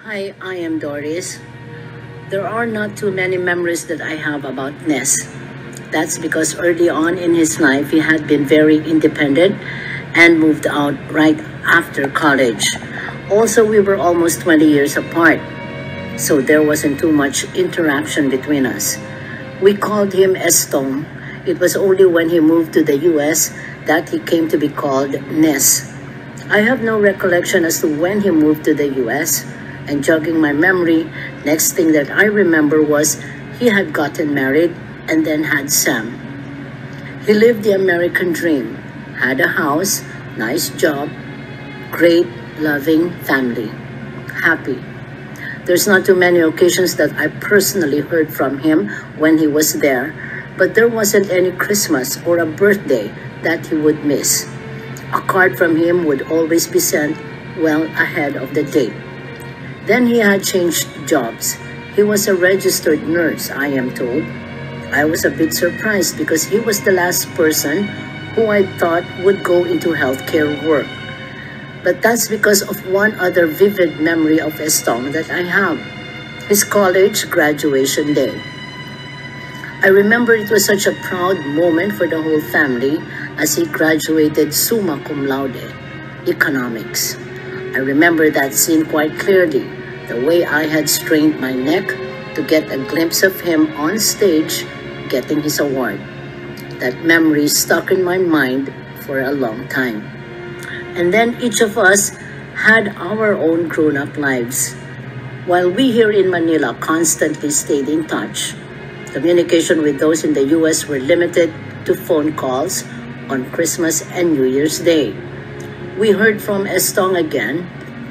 Hi, I am Doris. There are not too many memories that I have about Nes. That's because early on in his life, he had been very independent and moved out right after college. Also, we were almost twenty years apart, so there wasn't too much interaction between us. We called him Estong. It was only when he moved to the U S that he came to be called Nes. I have no recollection as to when he moved to the U S, and jogging my memory, next thing that I remember was he had gotten married and then had Sam. He lived the American dream, had a house, nice job, great, loving family, happy. There's not too many occasions that I personally heard from him when he was there, but there wasn't any Christmas or a birthday that he would miss. A card from him would always be sent well ahead of the date. Then he had changed jobs. He was a registered nurse, I am told. I was a bit surprised because he was the last person who I thought would go into healthcare work. But that's because of one other vivid memory of Estong that I have, his college graduation day. I remember it was such a proud moment for the whole family as he graduated summa cum laude, economics. I remember that scene quite clearly, the way I had strained my neck to get a glimpse of him on stage getting his award. That memory stuck in my mind for a long time. And then each of us had our own grown-up lives. While we here in Manila constantly stayed in touch, communication with those in the U S were limited to phone calls on Christmas and New Year's Day. We heard from Estong again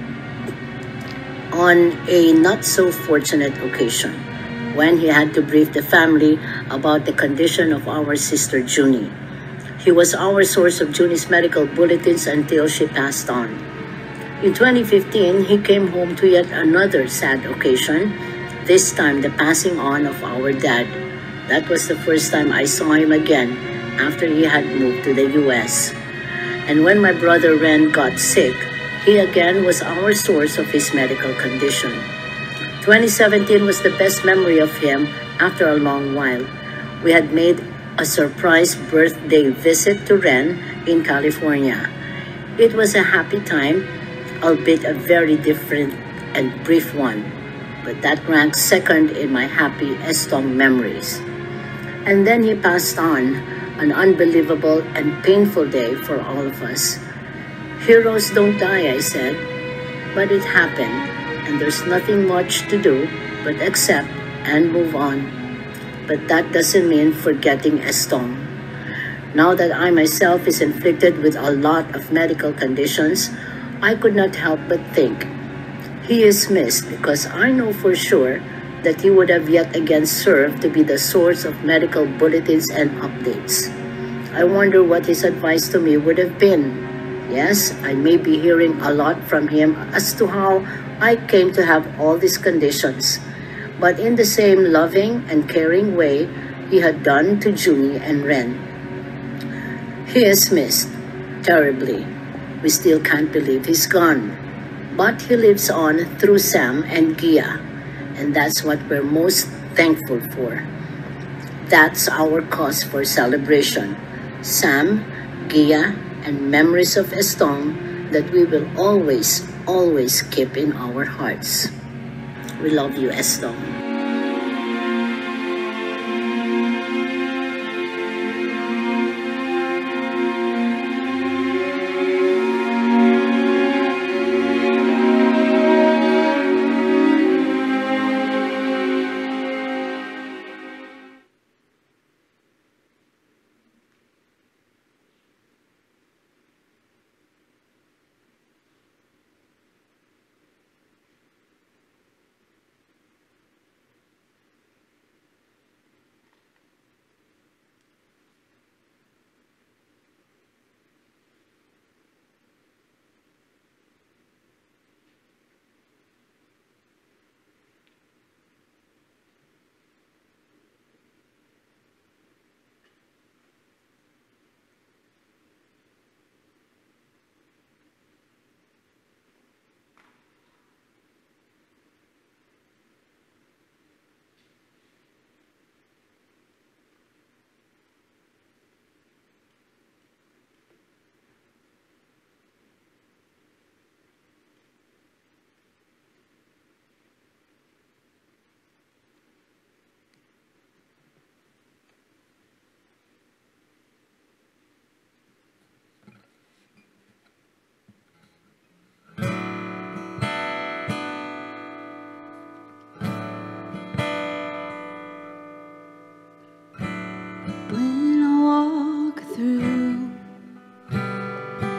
on a not-so-fortunate occasion when he had to brief the family about the condition of our sister Junie. He was our source of Junie's medical bulletins until she passed on. In twenty fifteen, he came home to yet another sad occasion, this time the passing on of our dad. That was the first time I saw him again after he had moved to the U S. And when my brother Ren got sick, he again was our source of his medical condition. twenty seventeen was the best memory of him after a long while. We had made a surprise birthday visit to Ren in California. It was a happy time, albeit a very different and brief one, but that ranks second in my happy Estong memories. And then he passed on, an unbelievable and painful day for all of us. Heroes don't die, I said, but it happened, and there's nothing much to do but accept and move on. But that doesn't mean forgetting Estong. Now that I myself is inflicted with a lot of medical conditions, I could not help but think, he is missed because I know for sure that he would have yet again served to be the source of medical bulletins and updates. I wonder what his advice to me would have been. Yes, I may be hearing a lot from him as to how I came to have all these conditions, but in the same loving and caring way he had done to Junie and Ren. He is missed terribly. We still can't believe he's gone, but he lives on through Sam and Guia, and that's what we're most thankful for. That's our cause for celebration. Sam, Guia, and memories of Estong that we will always, always keep in our hearts. We love you, Estong.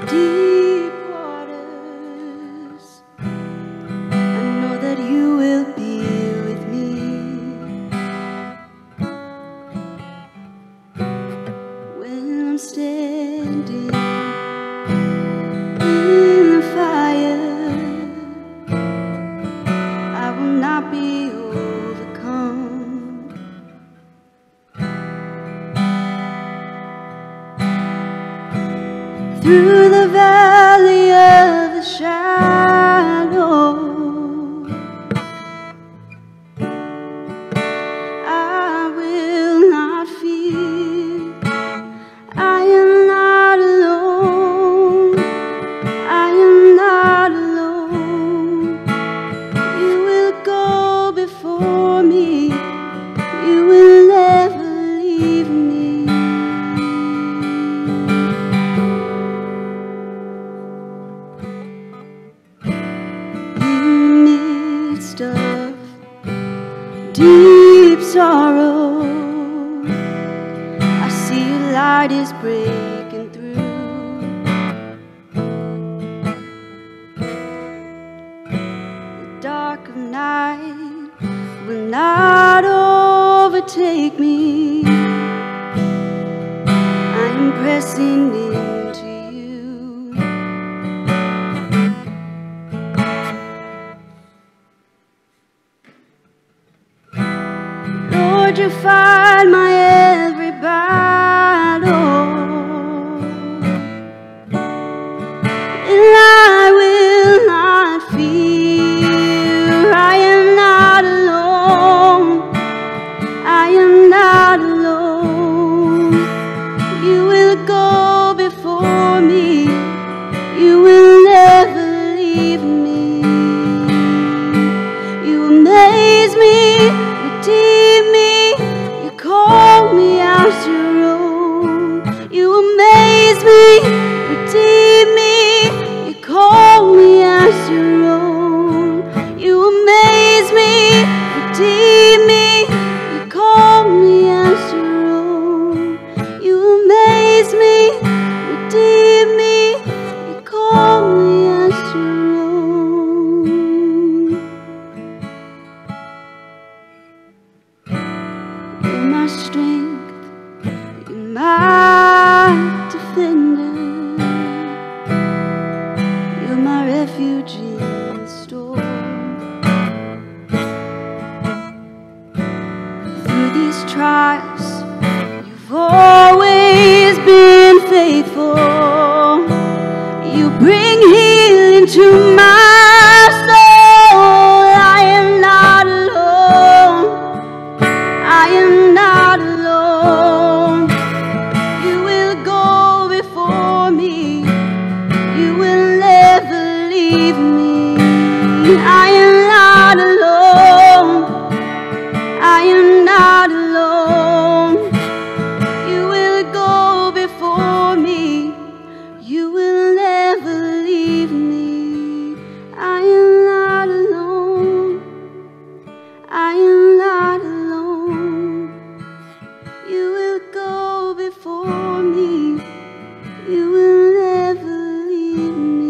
deep waters. I know that you will be with me. When I'm standing in the fire, I will not be overcome. Through the valley of the shadow, I will not fear. I am not alone. I am not alone. You will go before me. You will never leave me. Of deep sorrow, I see a light is breaking through. The dark of night will not overtake me. I am pressing into you. Lord, you fight my every battle, and I will not fear. I am not alone. I am not alone. You will go before me. You will never leave me. You amaze me, redeem me. You call me out your own. You amaze me, redeem me. You call me out your own. You amaze me, redeem me. You call me out your own. You amaze me, redeem me. You call me out your own. You're my strength, you're my defender. You're my refuge in the storm. Through these trials, you've always been faithful. You bring healing to my soul. I am not alone. I am not alone. You will go before me. You will never leave me. I am not alone. I am not alone. You will go before me. You will never leave me. I am not alone. I am not alone. You will go before me. You will never leave me.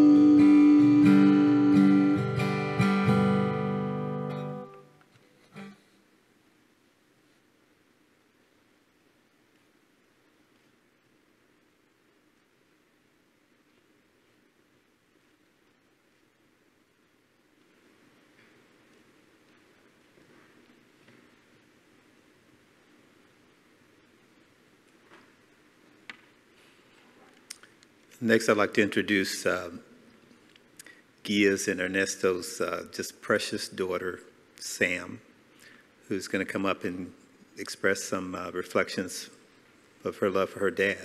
Next, I'd like to introduce um, Guia's and Ernesto's uh, just precious daughter, Sam, who's going to come up and express some uh, reflections of her love for her dad.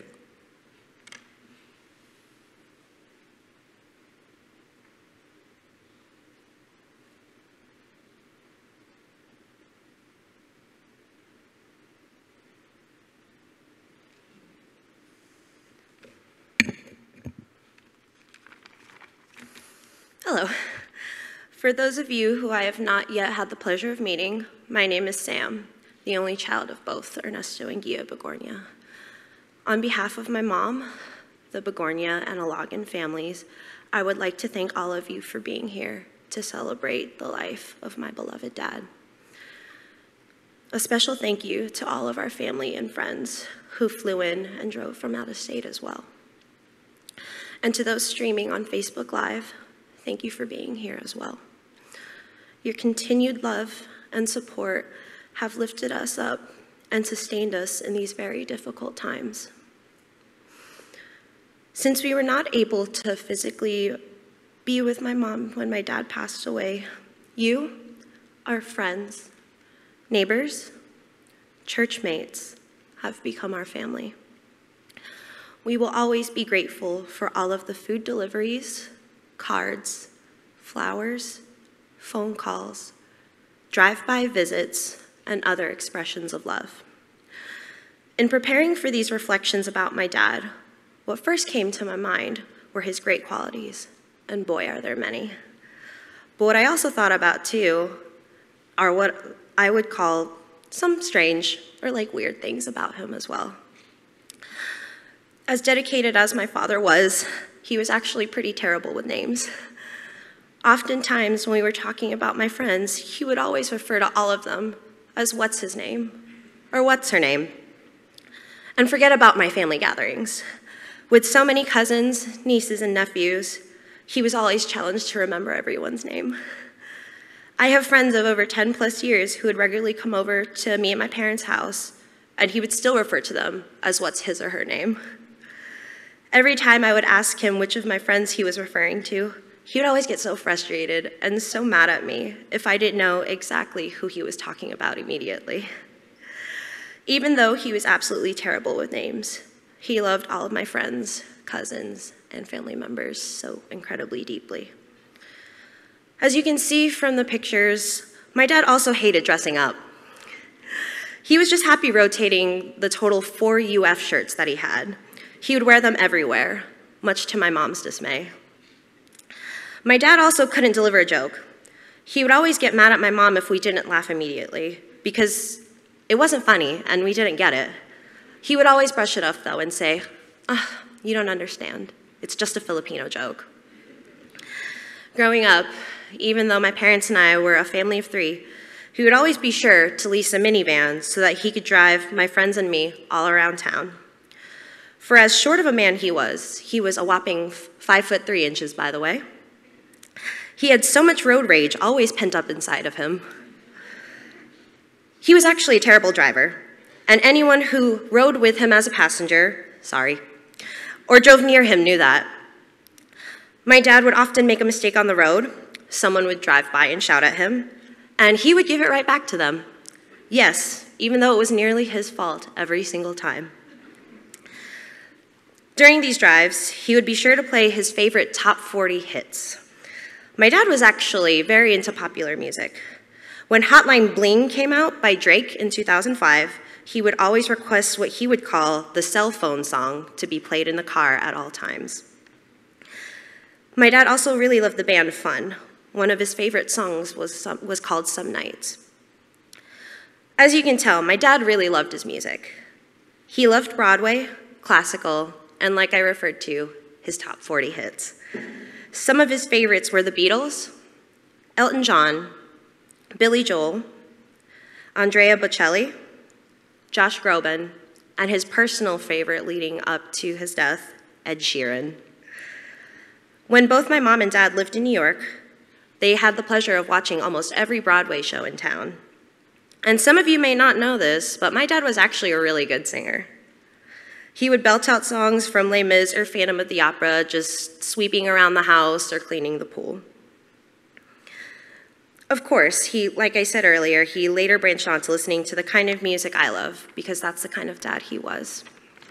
Hello. For those of you who I have not yet had the pleasure of meeting, my name is Sam, the only child of both Ernesto and Guia Bigornia. On behalf of my mom, the Bigornia and Ilagan families, I would like to thank all of you for being here to celebrate the life of my beloved dad. A special thank you to all of our family and friends who flew in and drove from out of state as well. And to those streaming on Facebook Live, thank you for being here as well. Your continued love and support have lifted us up and sustained us in these very difficult times. Since we were not able to physically be with my mom when my dad passed away, you, our friends, neighbors, churchmates, have become our family. We will always be grateful for all of the food deliveries, cards, flowers, phone calls, drive-by visits, and other expressions of love. In preparing for these reflections about my dad, what first came to my mind were his great qualities, and boy, are there many. But what I also thought about too are what I would call some strange or like weird things about him as well. As dedicated as my father was, he was actually pretty terrible with names. Oftentimes when we were talking about my friends, he would always refer to all of them as what's his name or what's her name, and forget about my family gatherings. With so many cousins, nieces, and nephews, he was always challenged to remember everyone's name. I have friends of over ten plus years who would regularly come over to me at my parents' house, and he would still refer to them as what's his or her name. Every time I would ask him which of my friends he was referring to, he would always get so frustrated and so mad at me if I didn't know exactly who he was talking about immediately. Even though he was absolutely terrible with names, he loved all of my friends, cousins, and family members so incredibly deeply. As you can see from the pictures, my dad also hated dressing up. He was just happy rotating the total four U F shirts that he had. He would wear them everywhere, much to my mom's dismay. My dad also couldn't deliver a joke. He would always get mad at my mom if we didn't laugh immediately, because it wasn't funny and we didn't get it. He would always brush it off though and say, "Ah, oh, you don't understand. It's just a Filipino joke." Growing up, even though my parents and I were a family of three, he would always be sure to lease a minivan so that he could drive my friends and me all around town. For as short of a man he was, he was a whopping five foot three inches, by the way. He had so much road rage always pent up inside of him. He was actually a terrible driver, and anyone who rode with him as a passenger, sorry, or drove near him knew that. My dad would often make a mistake on the road. Someone would drive by and shout at him, and he would give it right back to them. Yes, even though it was nearly his fault every single time. During these drives, he would be sure to play his favorite top forty hits. My dad was actually very into popular music. When Hotline Bling came out by Drake in two thousand five, he would always request what he would call the cell phone song to be played in the car at all times. My dad also really loved the band Fun. One of his favorite songs was, some, was called Some Nights. As you can tell, my dad really loved his music. He loved Broadway, classical, and like I referred to, his top forty hits. Some of his favorites were the Beatles, Elton John, Billy Joel, Andrea Bocelli, Josh Groban, and his personal favorite leading up to his death, Ed Sheeran. When both my mom and dad lived in New York, they had the pleasure of watching almost every Broadway show in town. And some of you may not know this, but my dad was actually a really good singer. He would belt out songs from Les Mis or Phantom of the Opera, just sweeping around the house or cleaning the pool. Of course, he, like I said earlier, he later branched on to listening to the kind of music I love, because that's the kind of dad he was.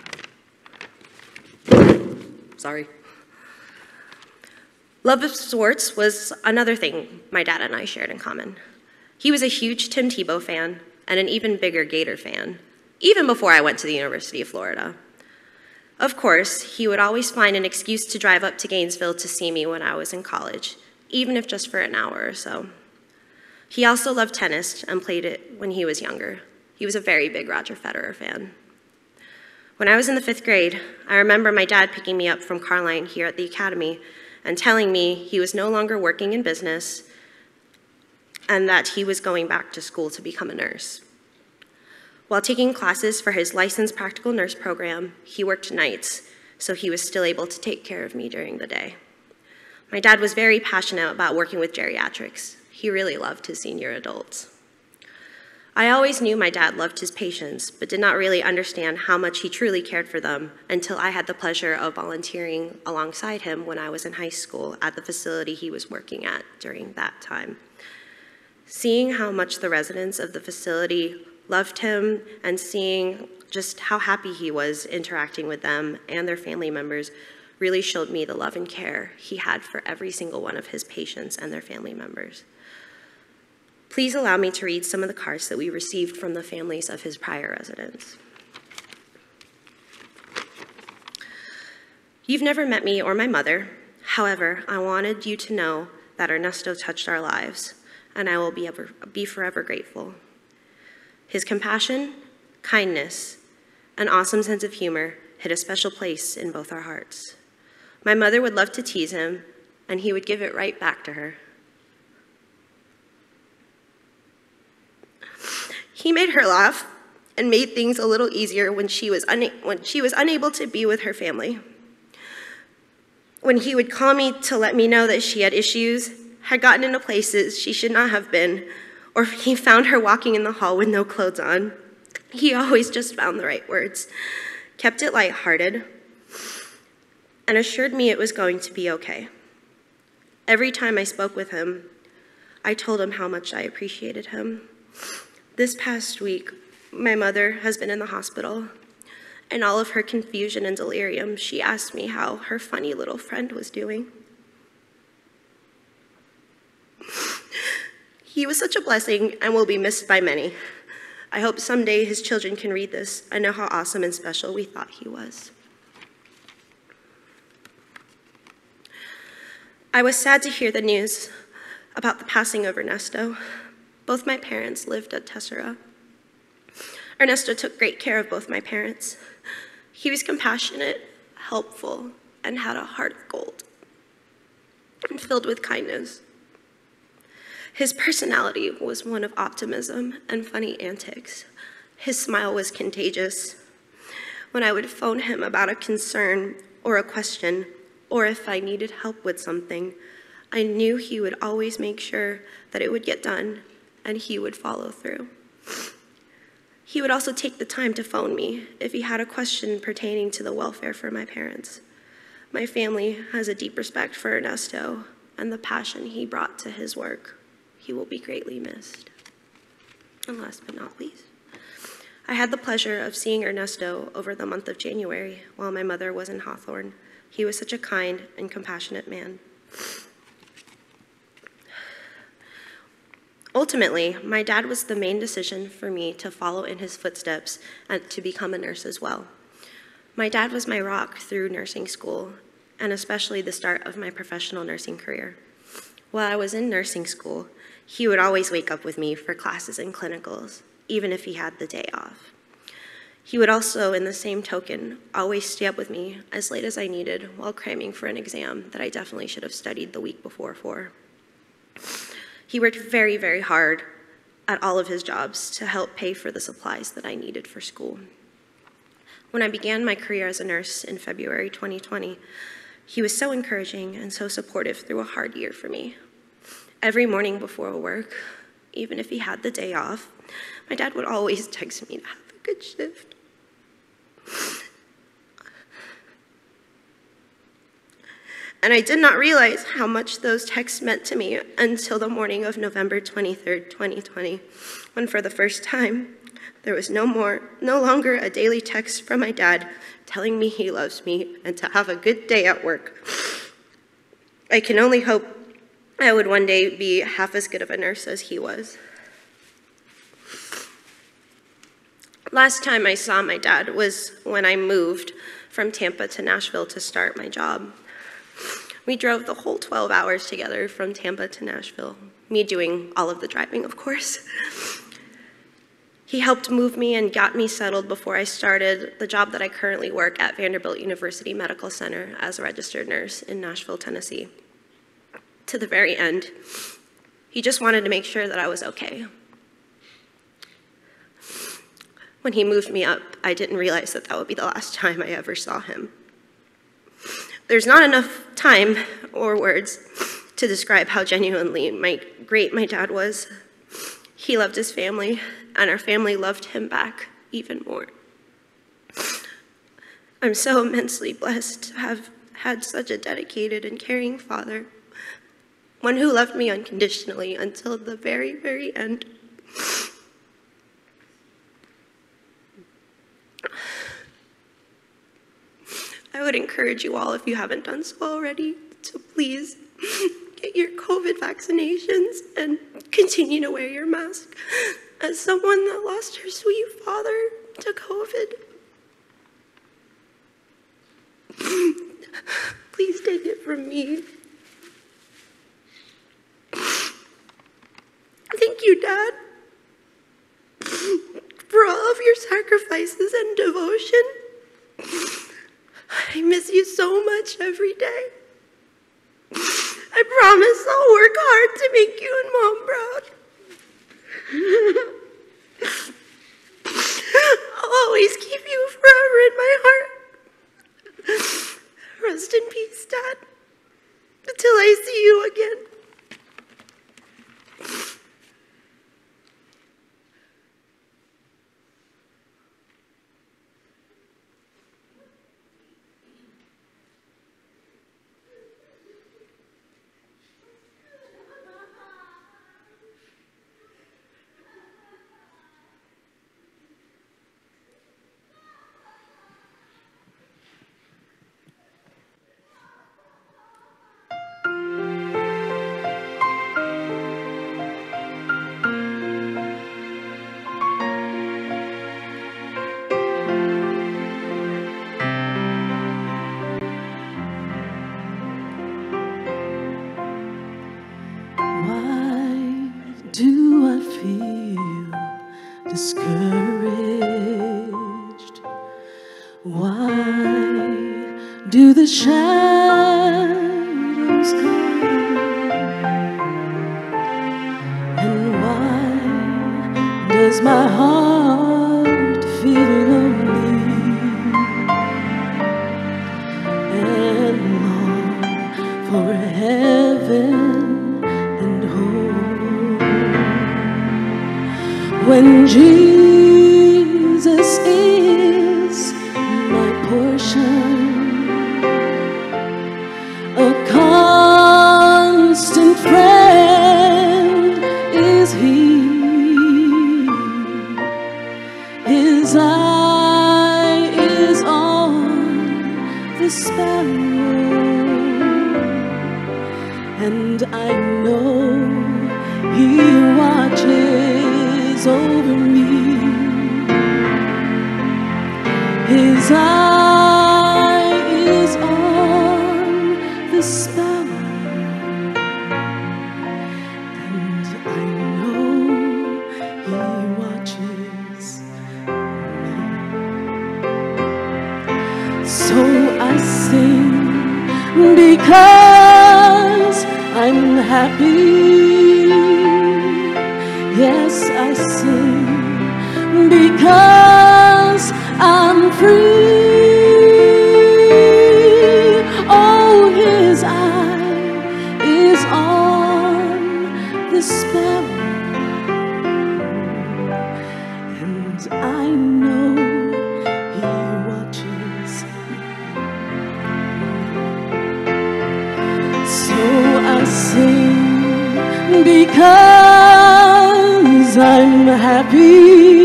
Sorry. Love of sports was another thing my dad and I shared in common. He was a huge Tim Tebow fan and an even bigger Gator fan, even before I went to the University of Florida. Of course, he would always find an excuse to drive up to Gainesville to see me when I was in college, even if just for an hour or so. He also loved tennis and played it when he was younger. He was a very big Roger Federer fan. When I was in the fifth grade, I remember my dad picking me up from Carline here at the academy and telling me he was no longer working in business and that he was going back to school to become a nurse. While taking classes for his licensed practical nurse program, he worked nights, so he was still able to take care of me during the day. My dad was very passionate about working with geriatrics. He really loved his senior adults. I always knew my dad loved his patients, but did not really understand how much he truly cared for them until I had the pleasure of volunteering alongside him when I was in high school at the facility he was working at during that time. Seeing how much the residents of the facility loved him and seeing just how happy he was interacting with them and their family members really showed me the love and care he had for every single one of his patients and their family members. Please allow me to read some of the cards that we received from the families of his prior residents. You've never met me or my mother. However, I wanted you to know that Ernesto touched our lives, and I will be, ever, be forever grateful. His compassion, kindness, and awesome sense of humor hit a special place in both our hearts. My mother would love to tease him, and he would give it right back to her. He made her laugh and made things a little easier when she was, una- when she was unable to be with her family. When he would call me to let me know that she had issues, had gotten into places she should not have been, or he found her walking in the hall with no clothes on, he always just found the right words, kept it lighthearted, and assured me it was going to be okay. Every time I spoke with him, I told him how much I appreciated him. This past week, my mother has been in the hospital. In all of her confusion and delirium, she asked me how her funny little friend was doing. He was such a blessing and will be missed by many. I hope someday his children can read this and know how awesome and special we thought he was. I was sad to hear the news about the passing of Ernesto. Both my parents lived at Tessera. Ernesto took great care of both my parents. He was compassionate, helpful, and had a heart of gold, and filled with kindness. His personality was one of optimism and funny antics. His smile was contagious. When I would phone him about a concern or a question, or if I needed help with something, I knew he would always make sure that it would get done, and he would follow through. He would also take the time to phone me if he had a question pertaining to the welfare for my parents. My family has a deep respect for Ernesto and the passion he brought to his work. He will be greatly missed. And last but not least, I had the pleasure of seeing Ernesto over the month of January while my mother was in Hawthorne. He was such a kind and compassionate man. Ultimately, my dad was the main decision for me to follow in his footsteps and to become a nurse as well. My dad was my rock through nursing school, and especially the start of my professional nursing career. While I was in nursing school, he would always wake up with me for classes and clinicals, even if he had the day off. He would also, in the same token, always stay up with me as late as I needed while cramming for an exam that I definitely should have studied the week before for. He worked very, very hard at all of his jobs to help pay for the supplies that I needed for school. When I began my career as a nurse in February twenty twenty, he was so encouraging and so supportive through a hard year for me. Every morning before work, even if he had the day off, my dad would always text me to have a good shift. And I did not realize how much those texts meant to me until the morning of November twenty-third, twenty twenty, when for the first time, there was no more, no longer a daily text from my dad telling me he loves me and to have a good day at work. I can only hope I would one day be half as good of a nurse as he was. Last time I saw my dad was when I moved from Tampa to Nashville to start my job. We drove the whole twelve hours together from Tampa to Nashville, me doing all of the driving, of course. He helped move me and got me settled before I started the job that I currently work at Vanderbilt University Medical Center as a registered nurse in Nashville, Tennessee. To the very end, he just wanted to make sure that I was okay. When he moved me up, I didn't realize that that would be the last time I ever saw him. There's not enough time or words to describe how genuinely my, great my dad was. He loved his family, and our family loved him back even more. I'm so immensely blessed to have had such a dedicated and caring father, one who loved me unconditionally until the very, very end. I would encourage you all, if you haven't done so already, to please get your COVID vaccinations and continue to wear your mask. As someone that lost her sweet father to COVID, please take it from me. Thank you, Dad, for all of your sacrifices and devotion. I miss you so much every day. I promise I'll work hard to make you and Mom proud. I'll always keep you forever in my heart. Rest in peace, Dad, until I see you again. Discouraged. Why do the shadows come? And why does my heart feel lonely and long for heaven and home? When Jesus is my portion, a constant friend is He. His eye is on the sparrow, and I know He watches over me. His eye is on the sparrow, and I know He watches me. So I sing because I'm happy. Yes, I sing because I'm free. Oh, His eye is on the sparrow, and I know He watches me. So I sing because I'm happy.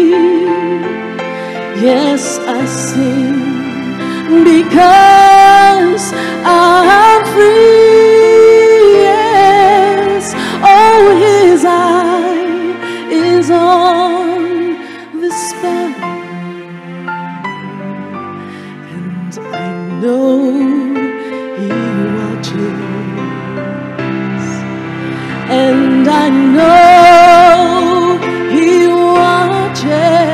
Yes, I sing because I'm free. Yes, oh, His eye is on the sparrow, and I know He watches, and I know He watches.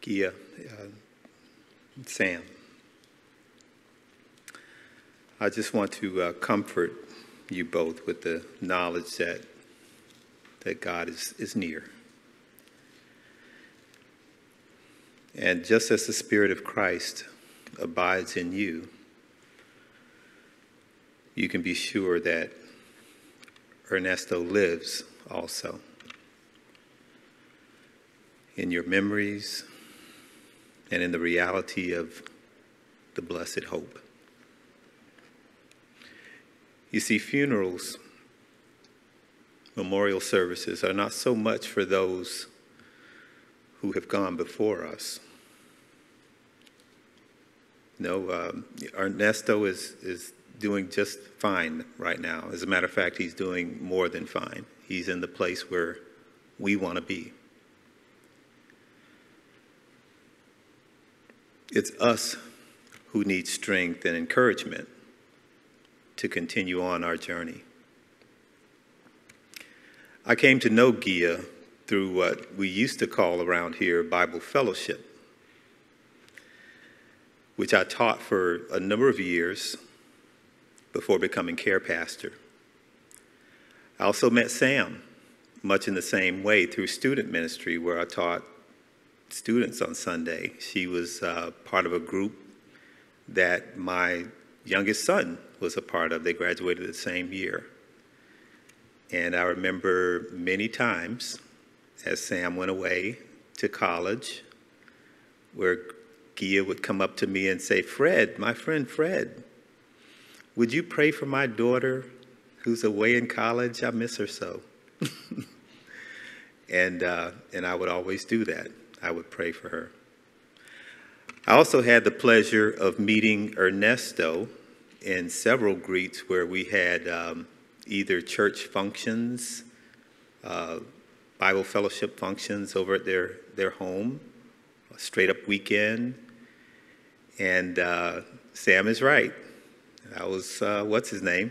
Guia, uh, Sam. I just want to uh, comfort you both with the knowledge that that God is, is near. And just as the Spirit of Christ abides in you, you can be sure that Ernesto lives also in your memories and in the reality of the blessed hope. You see, funerals, memorial services are not so much for those who have gone before us. No, um, Ernesto is, is doing just fine right now. As a matter of fact, he's doing more than fine. He's in the place where we want to be. It's us who need strength and encouragement to continue on our journey. I came to know Guia through what we used to call around here Bible fellowship, which I taught for a number of years before becoming care pastor. I also met Sam, much in the same way, through student ministry, where I taught students on Sunday. She was uh, part of a group that my youngest son was a part of. They graduated the same year. And I remember many times as Sam went away to college, where Guia would come up to me and say, "Fred, my friend Fred, would you pray for my daughter who's away in college? I miss her so." and, uh, and I would always do that. I would pray for her. I also had the pleasure of meeting Ernesto in several greets where we had um, either church functions, uh, Bible fellowship functions over at their, their home, a straight up weekend. And uh, Sam is right. That was, uh, what's his name?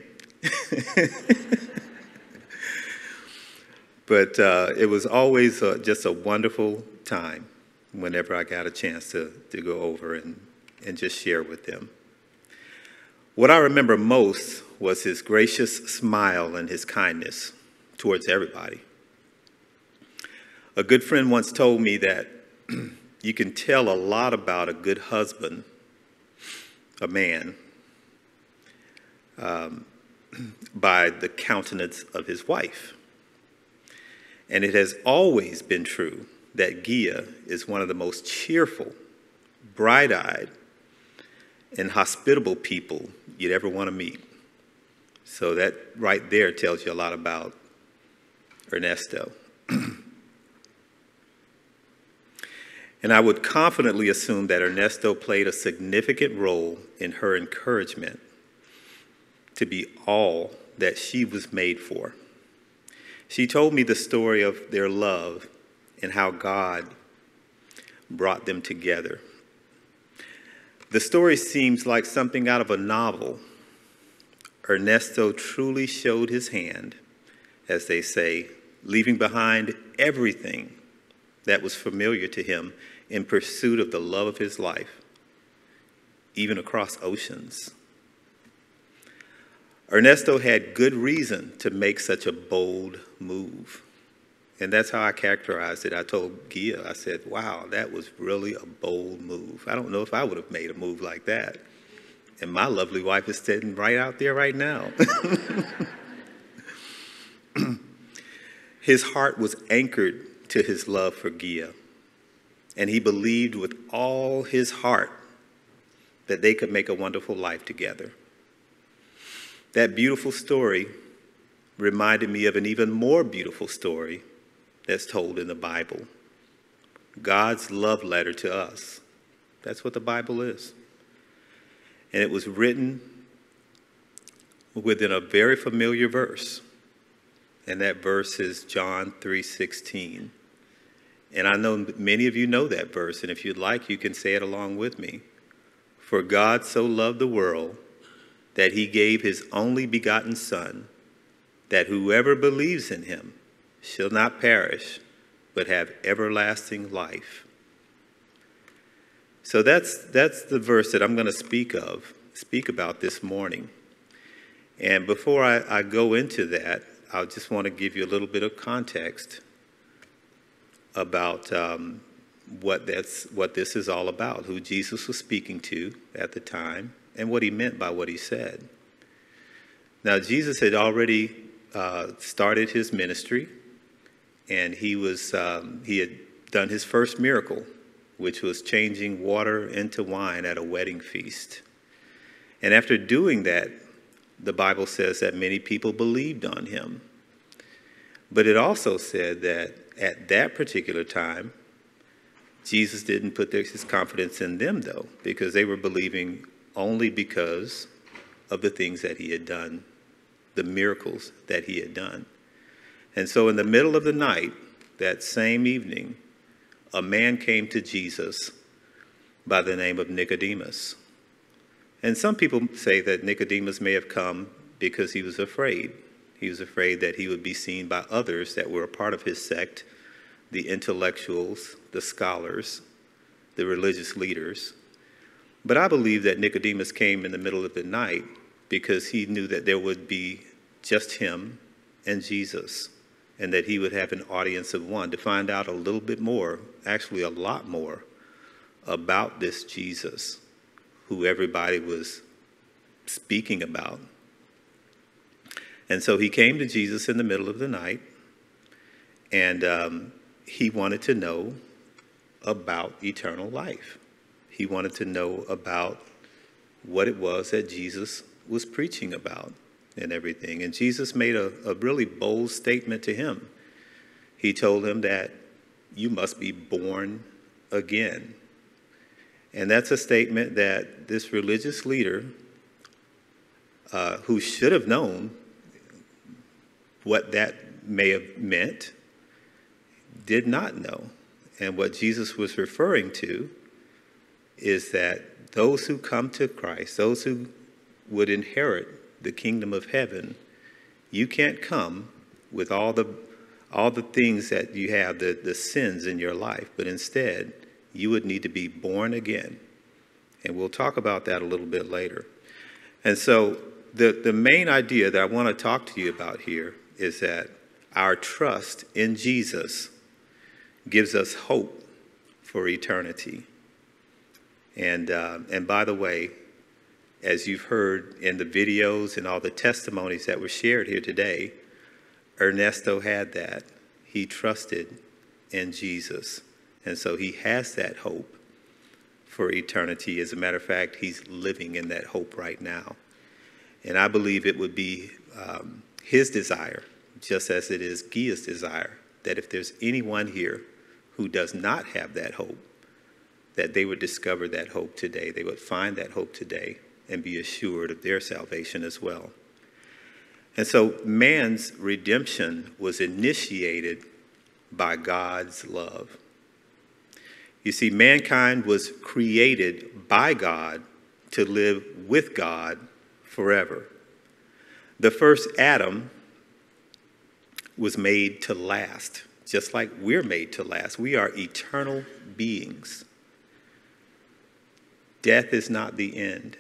But uh, it was always uh, just a wonderful time whenever I got a chance to, to go over and, and just share with them. What I remember most was his gracious smile and his kindness towards everybody. A good friend once told me that you can tell a lot about a good husband, a man, um, by the countenance of his wife. And it has always been true that Guia is one of the most cheerful, bright-eyed, and hospitable people you'd ever want to meet. So that right there tells you a lot about Ernesto. And I would confidently assume that Ernesto played a significant role in her encouragement to be all that she was made for. She told me the story of their love and how God brought them together. The story seems like something out of a novel. Ernesto truly showed his hand, as they say, leaving behind everything that was familiar to him in pursuit of the love of his life, even across oceans. Ernesto had good reason to make such a bold move. And that's how I characterized it. I told Guia, I said, wow, that was really a bold move. I don't know if I would have made a move like that. And my lovely wife is sitting right out there right now. His heart was anchored to his love for Guia. And he believed with all his heart that they could make a wonderful life together. That beautiful story reminded me of an even more beautiful story that's told in the Bible. God's love letter to us. That's what the Bible is. And it was written within a very familiar verse. And that verse is John three sixteen. And I know many of you know that verse, and if you'd like, you can say it along with me. For God so loved the world that he gave his only begotten Son, that whoever believes in him shall not perish, but have everlasting life. So that's, that's the verse that I'm going to speak of, speak about this morning. And before I, I go into that, I just want to give you a little bit of context about um, what, that's, what this is all about, who Jesus was speaking to at the time, and what he meant by what he said. Now, Jesus had already uh, started his ministry, and he, was, um, he had done his first miracle, which was changing water into wine at a wedding feast. And after doing that, the Bible says that many people believed on him. But it also said that at that particular time, Jesus didn't put their, his confidence in them, though, because they were believing only because of the things that he had done, the miracles that he had done. And so in the middle of the night, that same evening, a man came to Jesus by the name of Nicodemus. And some people say that Nicodemus may have come because he was afraid. He was afraid that he would be seen by others that were a part of his sect, the intellectuals, the scholars, the religious leaders. But I believe that Nicodemus came in the middle of the night because he knew that there would be just him and Jesus, and that he would have an audience of one to find out a little bit more, actually a lot more, about this Jesus who everybody was speaking about. And so he came to Jesus in the middle of the night, and um, he wanted to know about eternal life. He wanted to know about what it was that Jesus was preaching about and everything. And Jesus made a, a really bold statement to him. He told him that you must be born again. And that's a statement that this religious leader, uh, who should have known what that may have meant, did not know. And what Jesus was referring to is that those who come to Christ, those who would inherit the kingdom of heaven, you can't come with all the all the things that you have, the, the sins in your life, but instead you would need to be born again. And we'll talk about that a little bit later. And so the, the main idea that I want to talk to you about here is that our trust in Jesus gives us hope for eternity. And, uh, and by the way, as you've heard in the videos and all the testimonies that were shared here today, Ernesto had that. He trusted in Jesus. And so he has that hope for eternity. As a matter of fact, he's living in that hope right now. And I believe it would be um, his desire, just as it is Guia's desire, that if there's anyone here who does not have that hope, that they would discover that hope today. They would find that hope today and be assured of their salvation as well. And so man's redemption was initiated by God's love. You see, mankind was created by God to live with God forever. The first Adam was made to last, just like we're made to last. We are eternal beings. Death is not the end.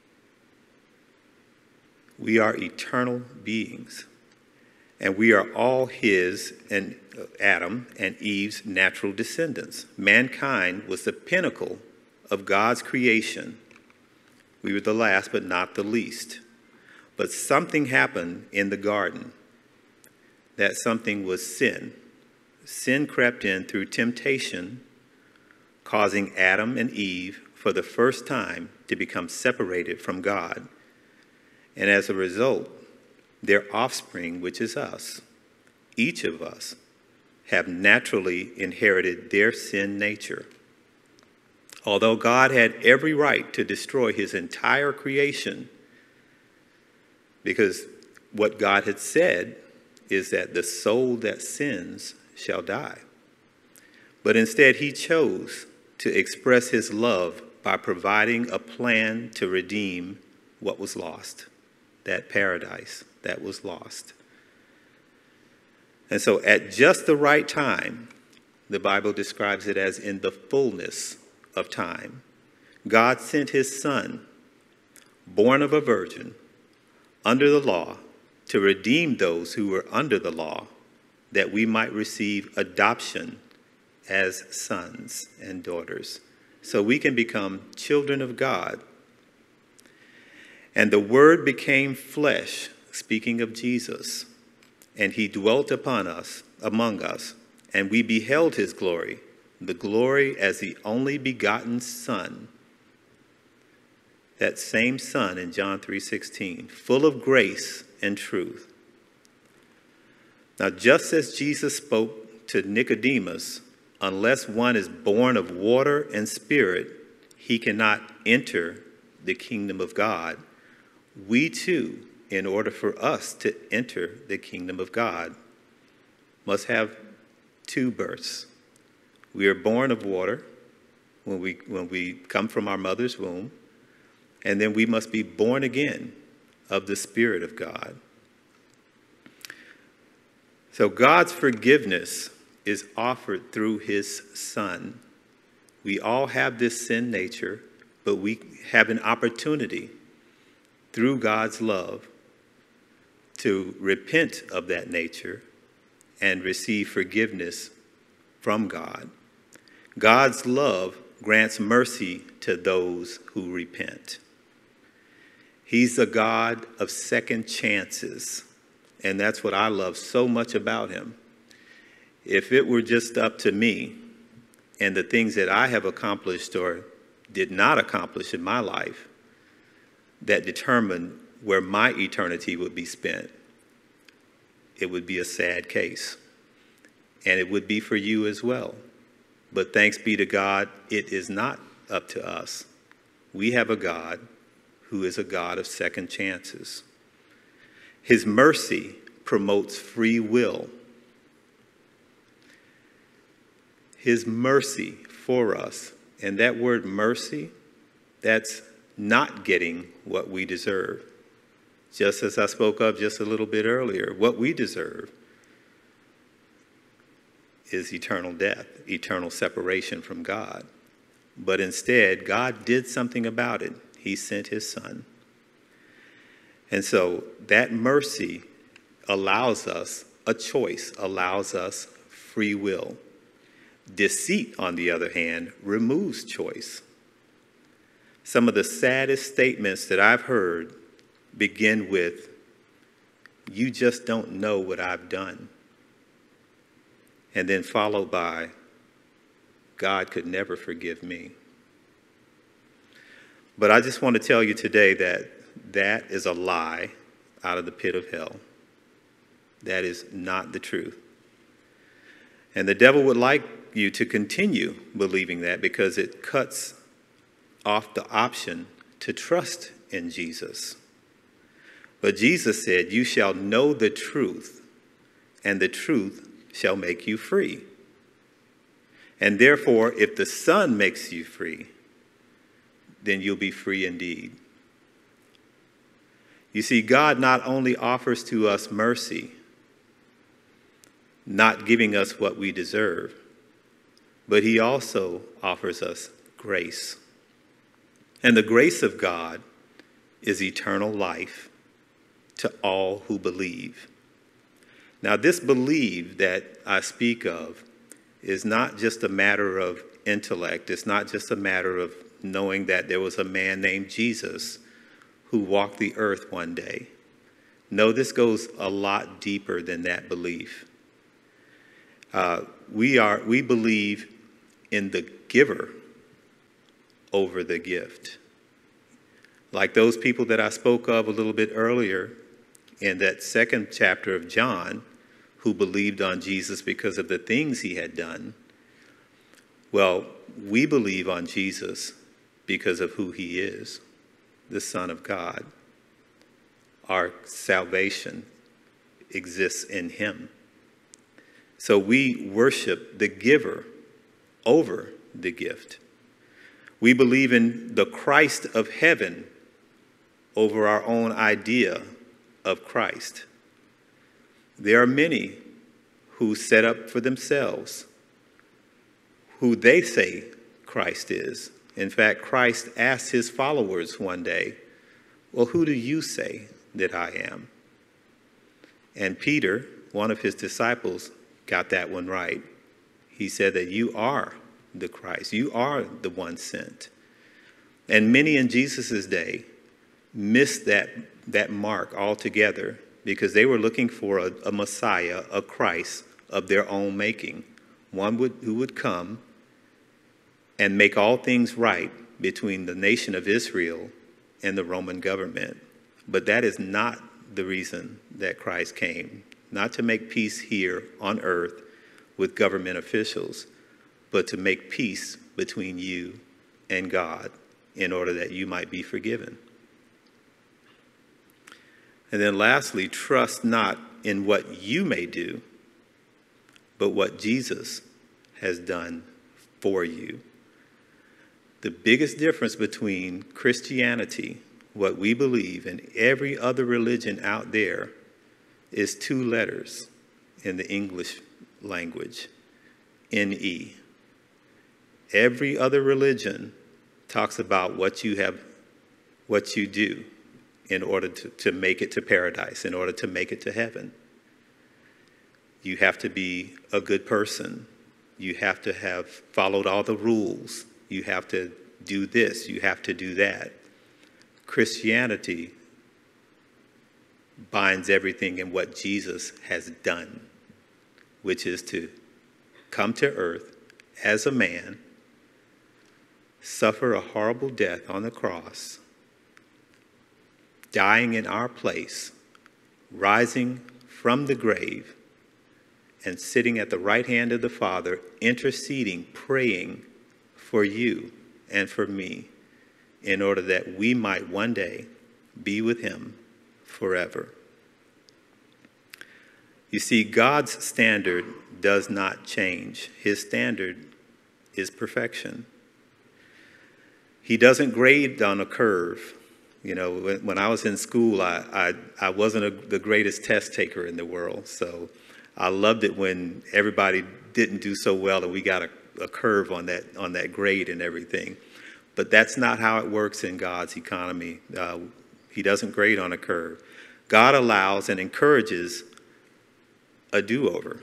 We are eternal beings, and we are all his and Adam and Eve's natural descendants. Mankind was the pinnacle of God's creation. We were the last, but not the least. But something happened in the garden. That something was sin. Sin crept in through temptation, causing Adam and Eve for the first time to become separated from God. And as a result, their offspring, which is us, each of us, have naturally inherited their sin nature. Although God had every right to destroy his entire creation, because what God had said is that the soul that sins shall die. But instead, he chose to express his love by providing a plan to redeem what was lost. That paradise that was lost. And so at just the right time, the Bible describes it as in the fullness of time, God sent his Son, born of a virgin, under the law, to redeem those who were under the law, that we might receive adoption as sons and daughters, so we can become children of God. And the Word became flesh, speaking of Jesus, and he dwelt upon us, among us, and we beheld his glory, the glory as the only begotten Son. That same Son in John three sixteen, full of grace and truth. Now, just as Jesus spoke to Nicodemus, unless one is born of water and spirit, he cannot enter the kingdom of God. We too, in order for us to enter the kingdom of God, must have two births. We are born of water when we, when we come from our mother's womb, and then we must be born again of the Spirit of God. So God's forgiveness is offered through his Son. We all have this sin nature, but we have an opportunity through God's love to repent of that nature and receive forgiveness from God. God's love grants mercy to those who repent. He's a God of second chances, and that's what I love so much about him. If it were just up to me and the things that I have accomplished or did not accomplish in my life that determined where my eternity would be spent, it would be a sad case. And it would be for you as well. But thanks be to God, it is not up to us. We have a God who is a God of second chances. His mercy promotes free will. His mercy for us, and that word mercy, that's not getting what we deserve. Just as I spoke of just a little bit earlier, what we deserve is eternal death, eternal separation from God. But instead, God did something about it. He sent his Son. And so that mercy allows us a choice, allows us free will. Deceit, on the other hand, removes choice. Some of the saddest statements that I've heard begin with, "You just don't know what I've done." And then followed by, "God could never forgive me." But I just want to tell you today that that is a lie out of the pit of hell. That is not the truth. And the devil would like you to continue believing that because it cuts off the option to trust in Jesus. But Jesus said, "You shall know the truth, and the truth shall make you free." And therefore, if the Son makes you free, then you'll be free indeed. You see, God not only offers to us mercy, not giving us what we deserve, but he also offers us grace. And the grace of God is eternal life to all who believe. Now, this believe that I speak of is not just a matter of intellect. It's not just a matter of knowing that there was a man named Jesus who walked the earth one day. No, this goes a lot deeper than that belief. Uh, we are we believe in the giver over the gift. Like those people that I spoke of a little bit earlier in that second chapter of John, who believed on Jesus because of the things he had done. Well, we believe on Jesus because of who he is, the Son of God. Our salvation exists in him. So we worship the giver over the gift. We believe in the Christ of heaven over our own idea of Christ. There are many who set up for themselves who they say Christ is. In fact, Christ asked his followers one day, well, who do you say that I am? And Peter, one of his disciples, got that one right. He said that you are the Christ. You are the one sent. And many in Jesus' day missed that, that mark altogether because they were looking for a, a Messiah, a Christ of their own making, one would, who would come and make all things right between the nation of Israel and the Roman government. But that is not the reason that Christ came, not to make peace here on earth with government officials, but to make peace between you and God in order that you might be forgiven. And then lastly, trust not in what you may do, but what Jesus has done for you. The biggest difference between Christianity, what we believe, and every other religion out there is two letters in the English language, N E. Every other religion talks about what you have, what you do in order to, to make it to paradise, in order to make it to heaven. You have to be a good person. You have to have followed all the rules. You have to do this. You have to do that. Christianity binds everything in what Jesus has done, which is to come to earth as a man, suffer a horrible death on the cross, dying in our place, rising from the grave, and sitting at the right hand of the Father, interceding, praying for you and for me, in order that we might one day be with him forever. You see, God's standard does not change. His standard is perfection. He doesn't grade on a curve. You know, when, when I was in school, I, I, I wasn't a, the greatest test taker in the world. So I loved it when everybody didn't do so well and we got a, a curve on that, on that grade and everything. But that's not how it works in God's economy. Uh, he doesn't grade on a curve. God allows and encourages a do-over.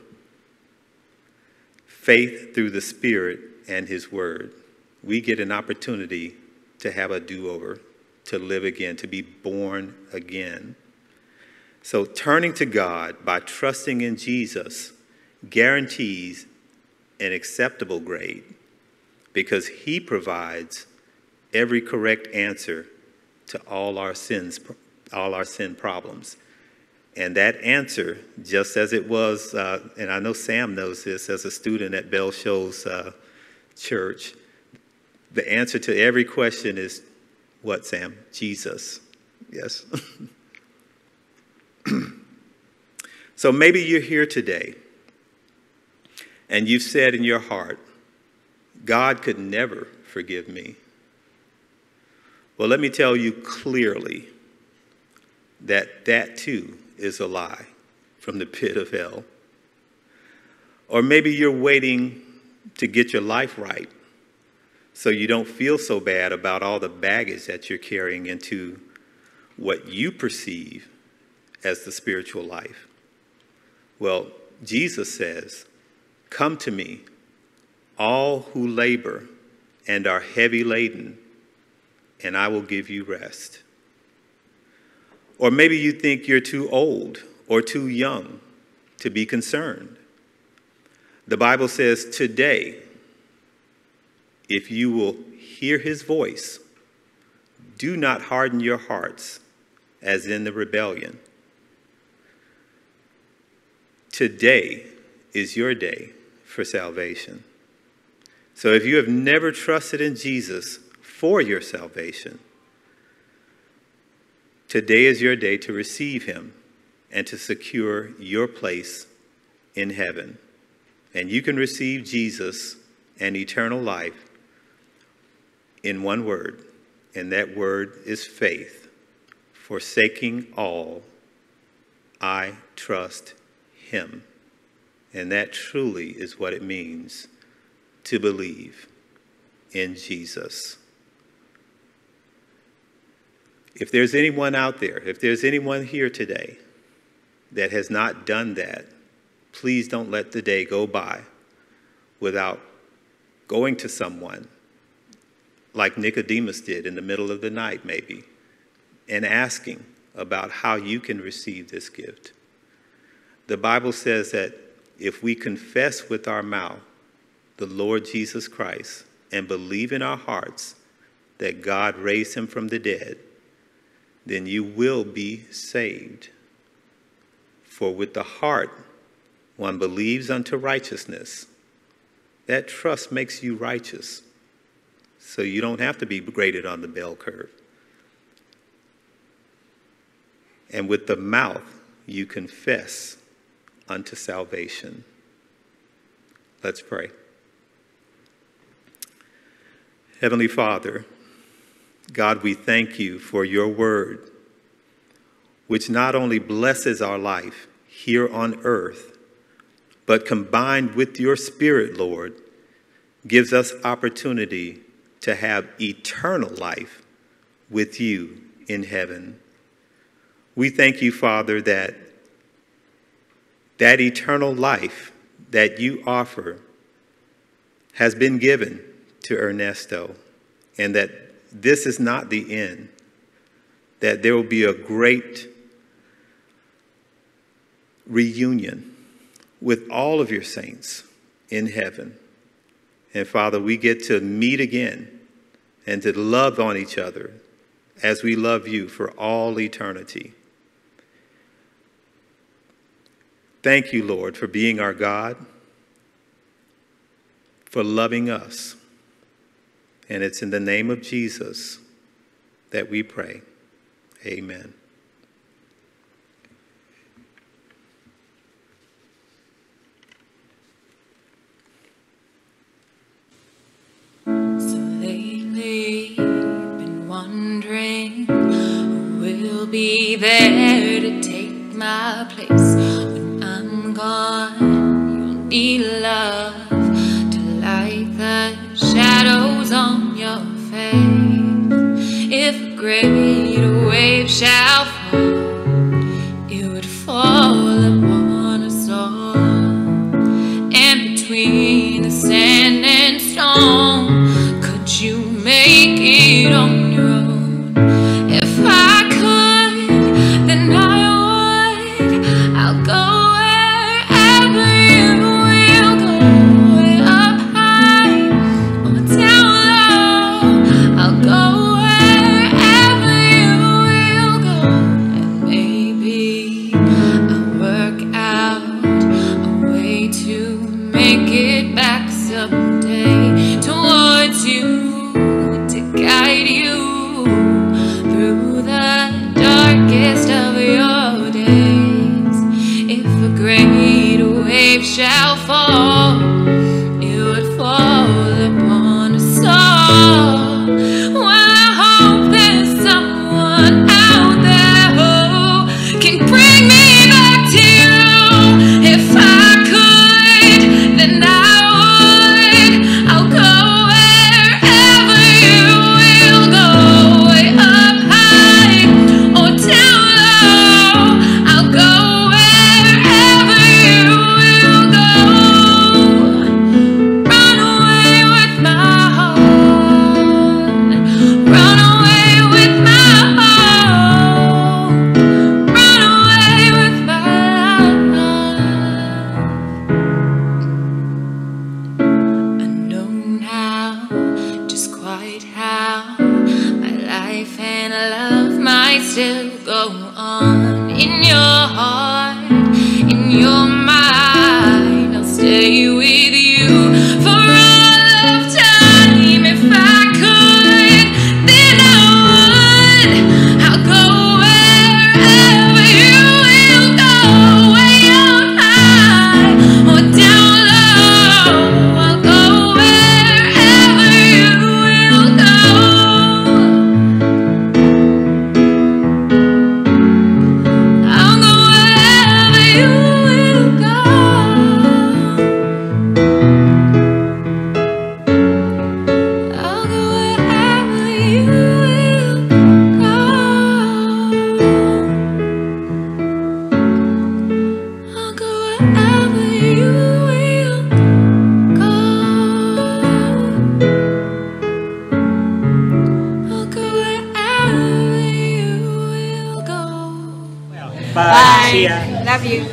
Faith through the Spirit and his word. We get an opportunity to have a do-over, to live again, to be born again. So turning to God by trusting in Jesus guarantees an acceptable grade because he provides every correct answer to all our sins, all our sin problems. And that answer, just as it was, uh, and I know Sam knows this as a student at Bell Show's uh, church, the answer to every question is what, Sam? Jesus. Yes. So maybe you're here today and you've said in your heart, God could never forgive me. Well, let me tell you clearly that that too is a lie from the pit of hell. Or maybe you're waiting to get your life right so you don't feel so bad about all the baggage that you're carrying into what you perceive as the spiritual life. Well, Jesus says, "Come to me, all who labor and are heavy laden, and I will give you rest." Or maybe you think you're too old or too young to be concerned. The Bible says today, if you will hear his voice, do not harden your hearts as in the rebellion. Today is your day for salvation. So if you have never trusted in Jesus for your salvation, today is your day to receive him and to secure your place in heaven. And you can receive Jesus and eternal life in one word, and that word is faith. Forsaking all, I trust him. And that truly is what it means to believe in Jesus. If there's anyone out there, if there's anyone here today that has not done that, please don't let the day go by without going to someone like Nicodemus did in the middle of the night maybe, and asking about how you can receive this gift. The Bible says that if we confess with our mouth the Lord Jesus Christ and believe in our hearts that God raised him from the dead, then you will be saved. For with the heart one believes unto righteousness. That trust makes you righteous. So you don't have to be graded on the bell curve. And with the mouth you confess unto salvation. Let's pray. Heavenly Father, God, we thank you for your word, which not only blesses our life here on earth, but combined with your Spirit, Lord, gives us opportunity to have eternal life with you in heaven. We thank you, Father, that that eternal life that you offer has been given to Ernesto, and that this is not the end, that there will be a great reunion with all of your saints in heaven. And Father, we get to meet again and to love on each other as we love you for all eternity. Thank you, Lord, for being our God, for loving us. And it's in the name of Jesus that we pray. Amen. So lately, been wondering who will be there to take my place when I'm gone. You'll need love to light the shadows on your face. If a great wave shall fall, it would fall upon us all. And between the sand and stone, could you make it on your own? If I could, then I would. I'll go wherever you will go, way up high or down low. I'll go wherever you will go, and maybe I'll work out a way to make it back someday towards you, to guide you through the darkest of your days. If a great wave shall fall, it would fall upon us all. Well, I hope there's someone out there who can bring me back to you. If I could, then I would. I'll go wherever you will go, way up high or down low. I'll go wherever you will go. Bye. See ya. Love you.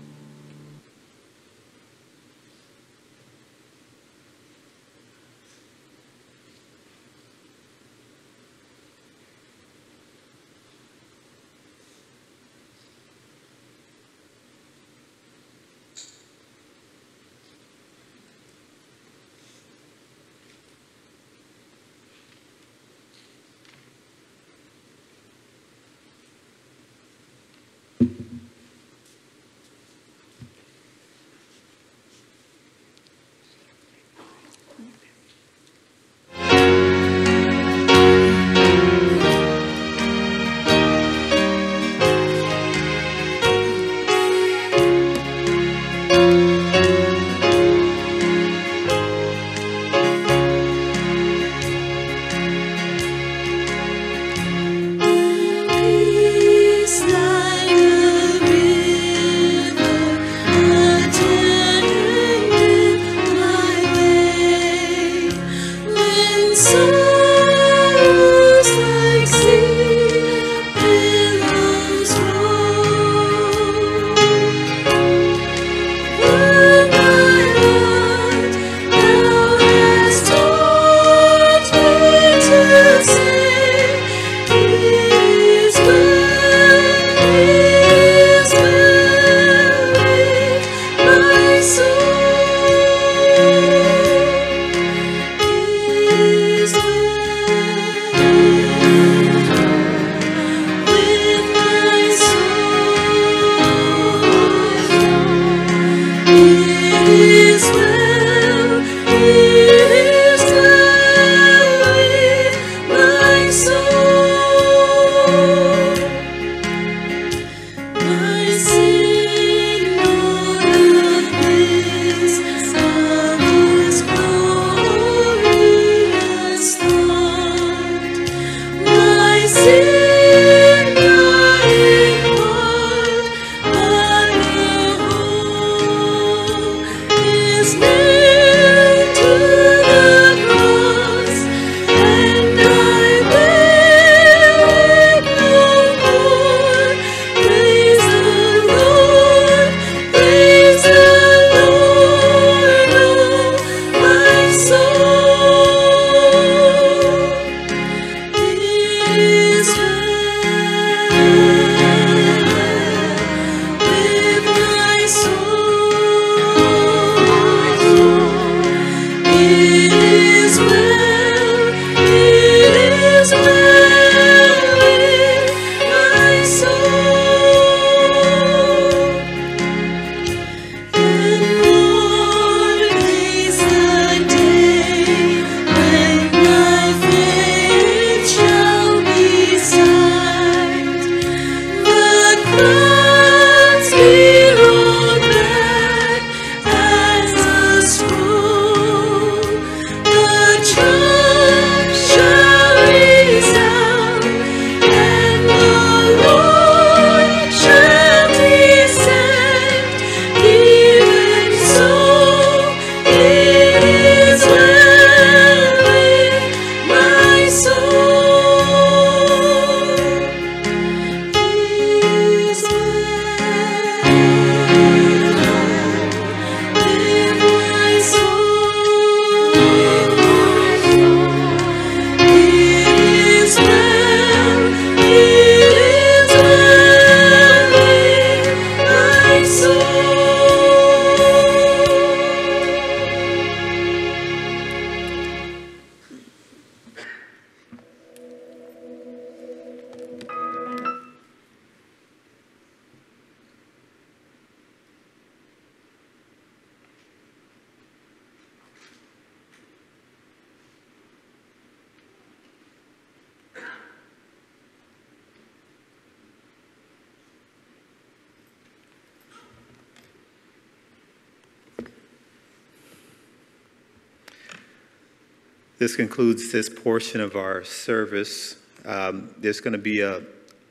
This concludes this portion of our service. Um, there's going to be a,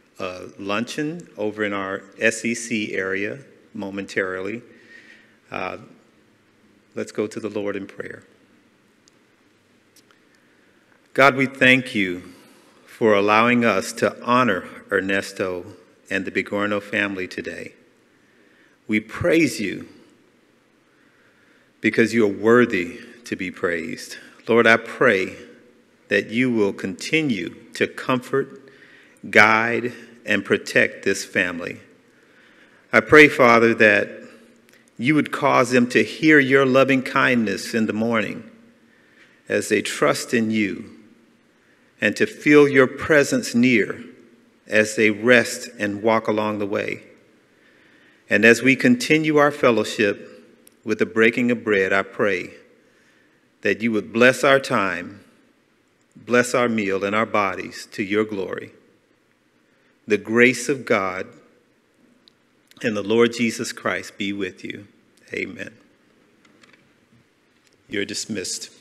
a luncheon over in our S E C area momentarily. Uh, let's go to the Lord in prayer. God, we thank you for allowing us to honor Ernesto and the Bigornia family today. We praise you because you are worthy to be praised. Lord, I pray that you will continue to comfort, guide, and protect this family. I pray, Father, that you would cause them to hear your loving kindness in the morning as they trust in you, and to feel your presence near as they rest and walk along the way. And as we continue our fellowship with the breaking of bread, I pray that you would bless our time, bless our meal and our bodies to your glory. The grace of God and the Lord Jesus Christ be with you. Amen. You're dismissed.